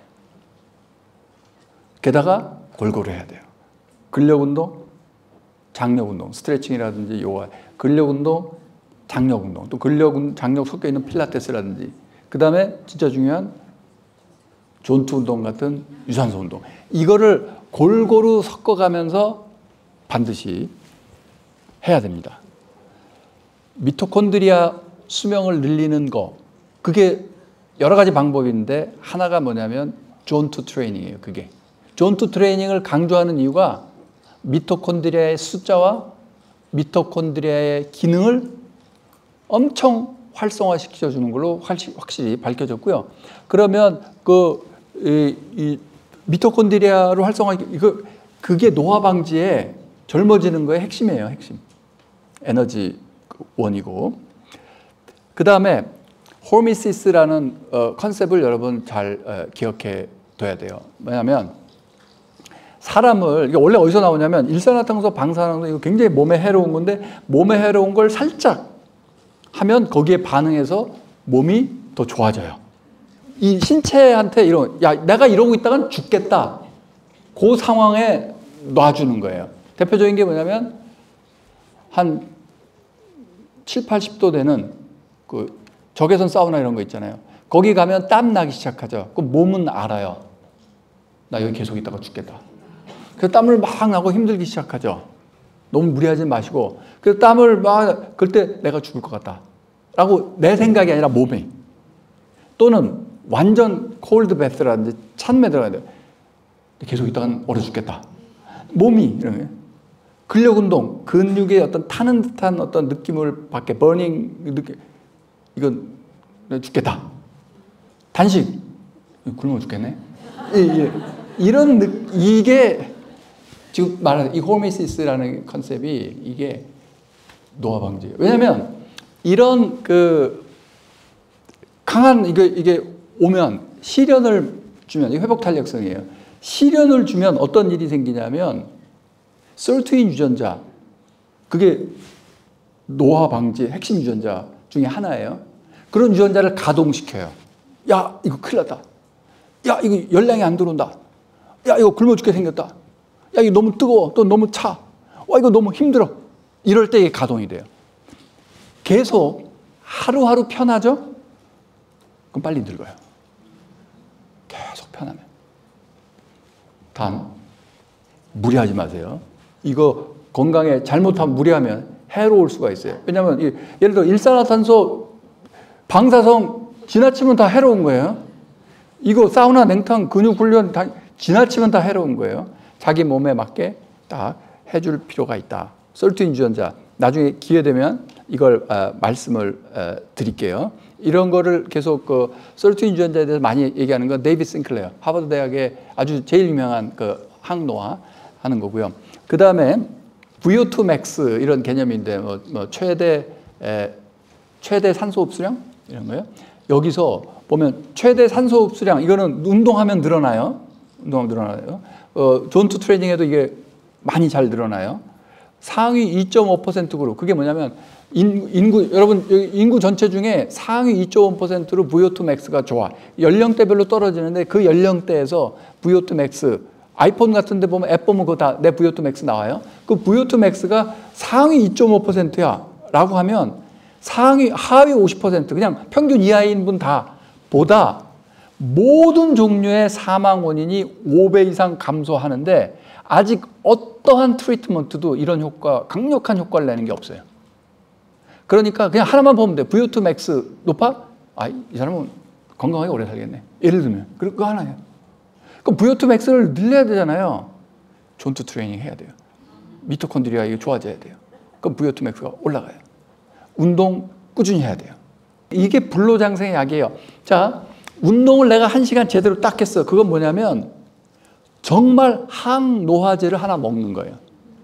게다가 골고루 해야 돼요. 근력운동, 장력운동, 스트레칭이라든지 요가, 근력운동, 장력운동, 또 근력, 장력 섞여 있는 필라테스라든지 그 다음에 진짜 중요한 존투 운동 같은 유산소 운동. 이거를 골고루 섞어가면서 반드시 해야 됩니다. 미토콘드리아 수명을 늘리는 거, 그게 여러 가지 방법인데 하나가 뭐냐면 존투 트레이닝이에요. 그게 존투 트레이닝을 강조하는 이유가 미토콘드리아의 숫자와 미토콘드리아의 기능을 엄청 활성화시켜 주는 걸로 확실히 밝혀졌고요. 그러면 그 이, 이 미토콘드리아로 활성화 이거 그게 노화 방지에 젊어지는 거의 핵심이에요. 핵심. 에너지 원이고. 그 다음에 호미시스라는 어, 컨셉을 여러분 잘 어, 기억해 둬야 돼요. 뭐냐면 사람을, 이게 원래 어디서 나오냐면 일산화탄소, 방사능소 이거 굉장히 몸에 해로운 건데 몸에 해로운 걸 살짝 하면 거기에 반응해서 몸이 더 좋아져요. 이 신체한테 이런, 야, 내가 이러고 있다간 죽겠다. 그 상황에 놔주는 거예요. 대표적인 게 뭐냐면, 한 칠, 팔십 도 되는 그 적외선 사우나 이런 거 있잖아요. 거기 가면 땀 나기 시작하죠. 그럼 몸은 알아요. 나 여기 계속 있다가 죽겠다. 그래서 땀을 막 나고 힘들기 시작하죠. 너무 무리하지 마시고. 그래서 땀을 막, 그때 내가 죽을 것 같다. 라고 내 생각이 아니라 몸이. 또는 완전 콜드 베스라든지 찬매 들어가야 돼요. 계속 있다가 얼어 죽겠다. 몸이 이런 거예요. 근력 운동, 근육의 어떤 타는 듯한 어떤 느낌을 받게, 버닝 느낌, 이건 죽겠다. 단식, 굶어 죽겠네. 예, 예. 이런 느, 이게 지금 말하는 이 호메시스라는 컨셉이 이게 노화 방지예요. 왜냐하면 이런 그 강한 이게 이게 오면 시련을 주면 이 회복 탄력성이에요. 시련을 주면 어떤 일이 생기냐면 설트윈 유전자, 그게 노화 방지 핵심 유전자 중에 하나예요. 그런 유전자를 가동시켜요. 야, 이거 큰일 났다. 야, 이거 열량이 안 들어온다. 야, 이거 굶어 죽게 생겼다. 야, 이거 너무 뜨거워. 또 너무 차. 와, 이거 너무 힘들어. 이럴 때 이게 가동이 돼요. 계속 하루하루 편하죠? 그럼 빨리 늙어요. 계속 편하면. 단, 무리하지 마세요. 이거 건강에 잘못하면 무리하면 해로울 수가 있어요. 왜냐하면 예를 들어 일산화탄소 방사성 지나치면 다 해로운 거예요. 이거 사우나 냉탕 근육 훈련 다 지나치면 다 해로운 거예요. 자기 몸에 맞게 딱 해줄 필요가 있다. 설트윈 유전자 나중에 기회 되면 이걸 어, 말씀을 어, 드릴게요. 이런 거를 계속 그 설트윈 유전자에 대해서 많이 얘기하는 건 데이비드 싱클레어 하버드 대학의 아주 제일 유명한 그 항노화 하는 거고요. 그 다음에 브이오 투 맥스 이런 개념인데 뭐, 뭐 최대 에, 최대 산소 흡수량 이런 거요. 여기서 보면 최대 산소 흡수량 이거는 운동하면 늘어나요. 운동하면 늘어나요. 어, 존투 트레이닝에도 이게 많이 잘 늘어나요. 상위 이 점 오 퍼센트 그룹 그게 뭐냐면 인, 인구 여러분 인구 전체 중에 상위 이 점 오 퍼센트로 브이오 투 맥스가 좋아. 연령대별로 떨어지는데 그 연령대에서 브이오 투 맥스 아이폰 같은 데 보면 앱 보면 그거 다 내 브이오 투 맥스 나와요. 그 브이오 투 맥스가 상위 이 점 오 퍼센트야 라고 하면 상위 하위 오십 퍼센트 그냥 평균 이하인 분 다 보다 모든 종류의 사망 원인이 오 배 이상 감소하는데 아직 어떠한 트리트먼트도 이런 효과, 강력한 효과를 내는 게 없어요. 그러니까 그냥 하나만 보면 돼. 브이오 투 맥스 높아? 아, 이 사람은 건강하게 오래 살겠네. 예를 들면. 그거 하나예요. 그럼 브이오 투 맥스를 늘려야 되잖아요. 존투 트레이닝 해야 돼요. 미토콘드리아 이거 좋아져야 돼요. 그럼 브이오 투 맥스가 올라가요. 운동 꾸준히 해야 돼요. 이게 불로장생의 약이에요. 자, 운동을 내가 한 시간 제대로 딱 했어. 그건 뭐냐면 정말 항노화제를 하나 먹는 거예요.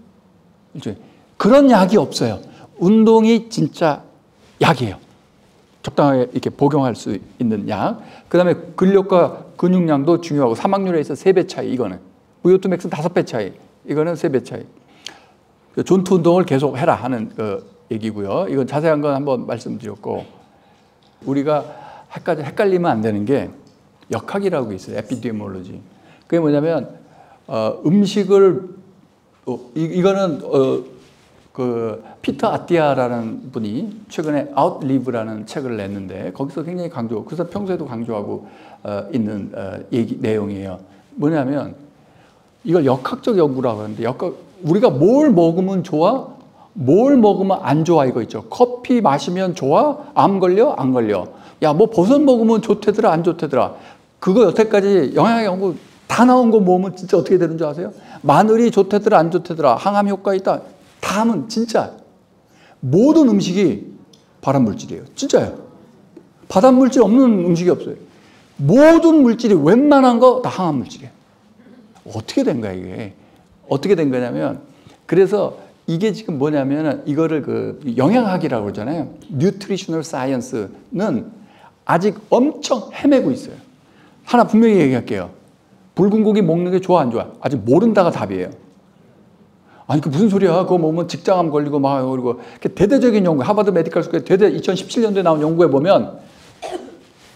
그런 약이 없어요. 운동이 진짜 약이에요. 적당하게 이렇게 복용할 수 있는 약. 그 다음에 근력과 근육량도 중요하고 사망률에 있어 세 배 차이. 이거는 브이오 투 맥스는 다섯 배 차이. 이거는 세 배 차이. 존투 운동을 계속 해라 하는 그 얘기고요. 이건 자세한 건 한번 말씀드렸고 우리가 헷갈리, 헷갈리면 안 되는 게 역학이라고 있어요. 에피데미올로지. 그게 뭐냐면 어, 음식을 어, 이, 이거는 어, 그 피터 아띠아라는 분이 최근에 아웃리브라는 책을 냈는데 거기서 굉장히 강조. 그래서 평소에도 강조하고 어, 있는 어, 얘기 내용이에요. 뭐냐면 이걸 역학적 연구라고 하는데 역학 우리가 뭘 먹으면 좋아? 뭘 먹으면 안 좋아 이거 있죠. 커피 마시면 좋아? 암 걸려? 안 걸려? 야, 뭐 버섯 먹으면 좋대더라 안 좋대더라. 그거 여태까지 영양 연구 다 나온 거 모으면 진짜 어떻게 되는 줄 아세요? 마늘이 좋대더라 안 좋대더라. 항암 효과 있다. 다 하면 진짜 모든 음식이 발암물질이에요. 진짜요. 발암물질 없는 음식이 없어요. 모든 물질이 웬만한 거 다 항암물질이에요. 어떻게 된 거야 이게? 어떻게 된 거냐면 그래서 이게 지금 뭐냐면 이거를 그 영양학이라고 그러잖아요. 뉴트리셔널 사이언스는 아직 엄청 헤매고 있어요. 하나 분명히 얘기할게요. 붉은 고기 먹는 게 좋아 안 좋아? 아직 모른다가 답이에요. 아니 그 무슨 소리야? 그거 먹으면 직장암 걸리고 막 그리고 대대적인 연구 하버드 메디컬 스쿨에 대대 이천십칠 년도에 나온 연구에 보면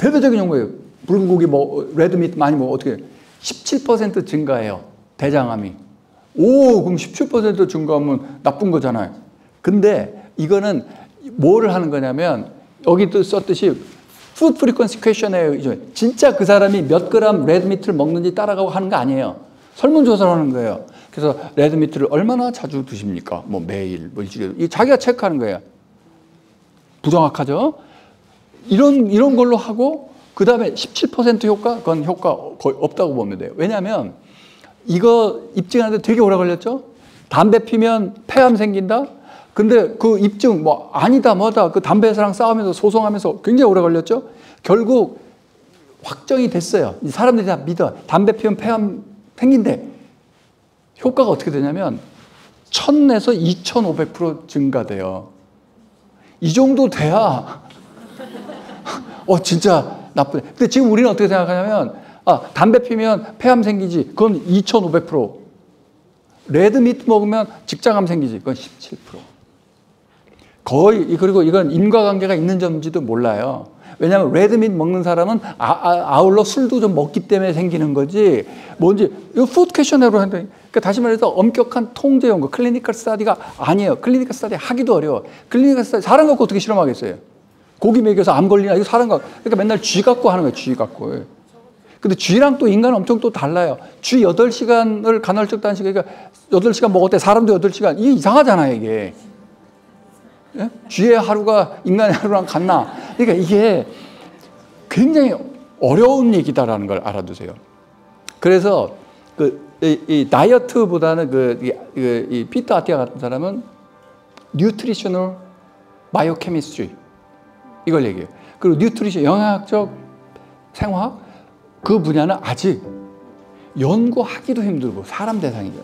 대대적인 연구예요. 붉은 고기 뭐 레드미트 많이 먹어 어떻게 십칠 퍼센트 증가해요. 대장암이. 오, 그럼 십칠 퍼센트 증가하면 나쁜 거잖아요. 근데 이거는 뭐를 하는 거냐면 여기도 썼듯이 푸드 프리퀀시 퀘셔네요. 진짜 그 사람이 몇 그램 레드미트를 먹는지 따라가고 하는 거 아니에요. 설문조사를 하는 거예요. 그래서 레드미트를 얼마나 자주 드십니까? 뭐 매일, 뭐 일주일에. 이 자기가 체크하는 거예요. 부정확하죠? 이런, 이런 걸로 하고, 그 다음에 십칠 퍼센트 효과? 그건 효과 거의 없다고 보면 돼요. 왜냐하면 이거 입증하는데 되게 오래 걸렸죠? 담배 피면 폐암 생긴다? 근데 그 입증, 뭐, 아니다, 뭐다. 그 담배 회사랑 싸우면서 소송하면서 굉장히 오래 걸렸죠? 결국 확정이 됐어요. 사람들이 다 믿어. 담배 피면 폐암 생긴대. 효과가 어떻게 되냐면 천에서 이천오백 퍼센트 증가돼요. 이 정도 돼야 어 진짜 나쁘네. 근데 지금 우리는 어떻게 생각하냐면 아 담배 피면 폐암 생기지. 그건 이천오백 퍼센트. 레드미트 먹으면 직장암 생기지. 그건 십칠 퍼센트. 거의 그리고 이건 인과관계가 있는 점인지도 몰라요. 왜냐하면 레드밋 먹는 사람은 아, 아, 아울러 술도 좀 먹기 때문에 생기는 거지 뭔지 이거 푸드 퀘셔너로 한다. 그러니까 다시 말해서 엄격한 통제 연구 클리니컬 스터디가 아니에요. 클리니컬 스터디 하기도 어려워. 클리니컬 스터디 사람 갖고 어떻게 실험하겠어요? 고기 먹여서 암 걸리나 이거 사람 갖고 그러니까 맨날 쥐 갖고 하는 거예요. 쥐 갖고. 근데 쥐랑 또 인간은 엄청 또 달라요. 쥐 여덟 시간을 간헐적 단식 그러니까 여덟 시간 먹었대. 사람도 여덟 시간 이게 이상하잖아요 이게. 예? 쥐의 하루가 인간의 하루랑 같나? 그러니까 이게 굉장히 어려운 얘기다라는 걸 알아두세요. 그래서 그, 이, 이 다이어트보다는 그, 이, 그, 이 피터 아티아 같은 사람은 뉴트리셔널 바이오케미스트리 이걸 얘기해요. 그리고 뉴트리션 영양학적 생화학 그 분야는 아직 연구하기도 힘들고 사람 대상이잖아요.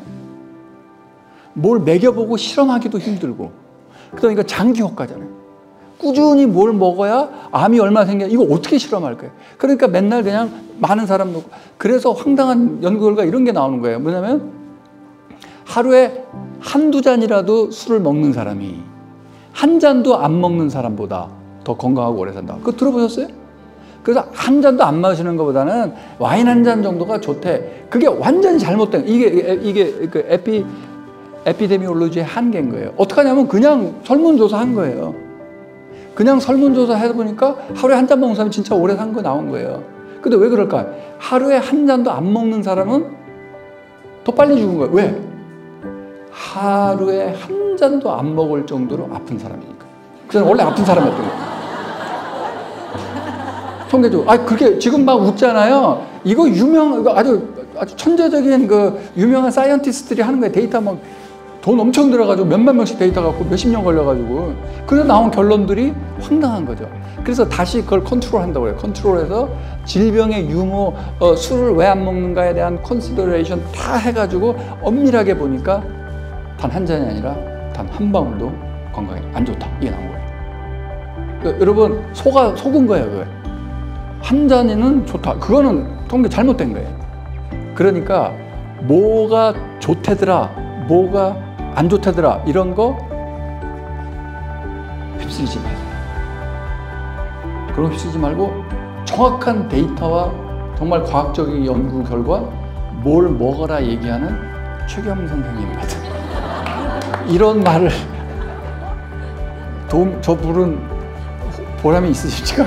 뭘 먹여보고 실험하기도 힘들고 그러니까 장기 효과잖아요. 꾸준히 뭘 먹어야 암이 얼마나 생겨 이거 어떻게 실험할 거예요? 그러니까 맨날 그냥 많은 사람 먹고 그래서 황당한 연구 결과 이런 게 나오는 거예요. 뭐냐면 하루에 한두 잔이라도 술을 먹는 사람이 한 잔도 안 먹는 사람보다 더 건강하고 오래 산다. 그거 들어보셨어요? 그래서 한 잔도 안 마시는 것보다는 와인 한 잔 정도가 좋대. 그게 완전히 잘못된 이게 이게 그 에피 에피데미올로지의 한계인 거예요. 어떻게 하냐면 그냥 설문조사 한 거예요. 그냥 설문조사 해보니까 하루에 한 잔 먹는 사람이 진짜 오래 산 거 나온 거예요. 근데 왜 그럴까? 하루에 한 잔도 안 먹는 사람은 더 빨리 죽은 거예요. 왜? 하루에 한 잔도 안 먹을 정도로 아픈 사람이니까. 그 사람 원래 아픈 사람이었던 거예요. 통계적으로. 아, 그게 지금 막 웃잖아요. 이거 유명, 이거 아주, 아주 천재적인 그 유명한 사이언티스트들이 하는 거예요. 데이터 막 돈 엄청 들어가지고 몇만 명씩 데이터 갖고 몇십 년 걸려가지고. 그래서 나온 결론들이 황당한 거죠. 그래서 다시 그걸 컨트롤 한다고 해요. 컨트롤해서 질병의 유무, 어, 술을 왜 안 먹는가에 대한 컨시더레이션 다 해가지고 엄밀하게 보니까 단 한 잔이 아니라 단 한 방울도 건강에 안 좋다. 이게 나온 거예요. 그러니까 여러분, 속아, 속은 거예요. 그거. 한 잔이는 좋다. 그거는 통계 잘못된 거예요. 그러니까 뭐가 좋대더라, 뭐가 안 좋대더라 이런 거 휩쓸리지 마세요. 그런 거 휩쓸리지 말고 정확한 데이터와 정말 과학적인 연구 결과 뭘 먹어라 얘기하는 최겸 선생님 같은 이런 말을 도움, 저 불은 보람이 있으실지가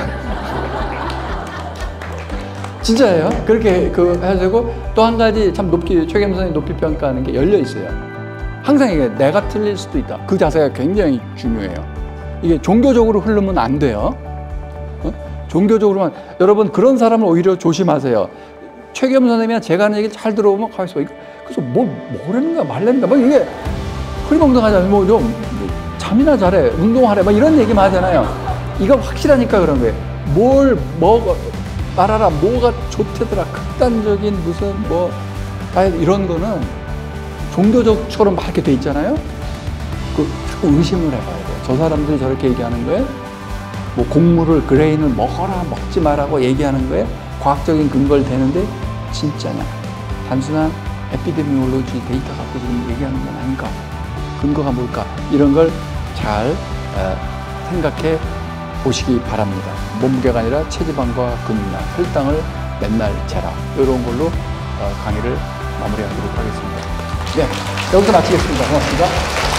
진짜예요. 그렇게 그 해야 되고 또 한 가지 참 높이 최겸 선생님 높이 평가하는 게 열려 있어요. 항상 이게 내가 틀릴 수도 있다. 그 자세가 굉장히 중요해요. 이게 종교적으로 흐르면 안 돼요. 어? 종교적으로만 여러분 그런 사람을 오히려 조심하세요. 최겸 선생님이나 제가 하는 얘기를 잘 들어보면 가만히 있어. 그래서 뭘 뭐라는 거야 말라는 거야. 막 이게 흐리멍덩하잖아요. 뭐 좀 잠이나 잘해, 운동하래, 막 이런 얘기만 하잖아요. 이거 확실하니까 그런 거예요. 뭘 먹어 말하라, 뭐가 좋대더라, 극단적인 무슨 뭐 이런 거는 종교적처럼 막 이렇게 돼 있잖아요. 그 자꾸 의심을 해봐야 돼요. 저 사람들이 저렇게 얘기하는 거에 뭐 곡물을 그레인을 먹어라 먹지 말라고 얘기하는 거에 과학적인 근거를 대는데 진짜냐? 단순한 에피데미올로지 데이터 갖고 지금 얘기하는 건 아닌가? 근거가 뭘까? 이런 걸 잘 생각해 보시기 바랍니다. 몸무게가 아니라 체지방과 근육량, 혈당을 맨날 재라. 이런 걸로 어, 강의를 마무리하도록 하겠습니다. 네, 여기서 마치겠습니다. 고맙습니다.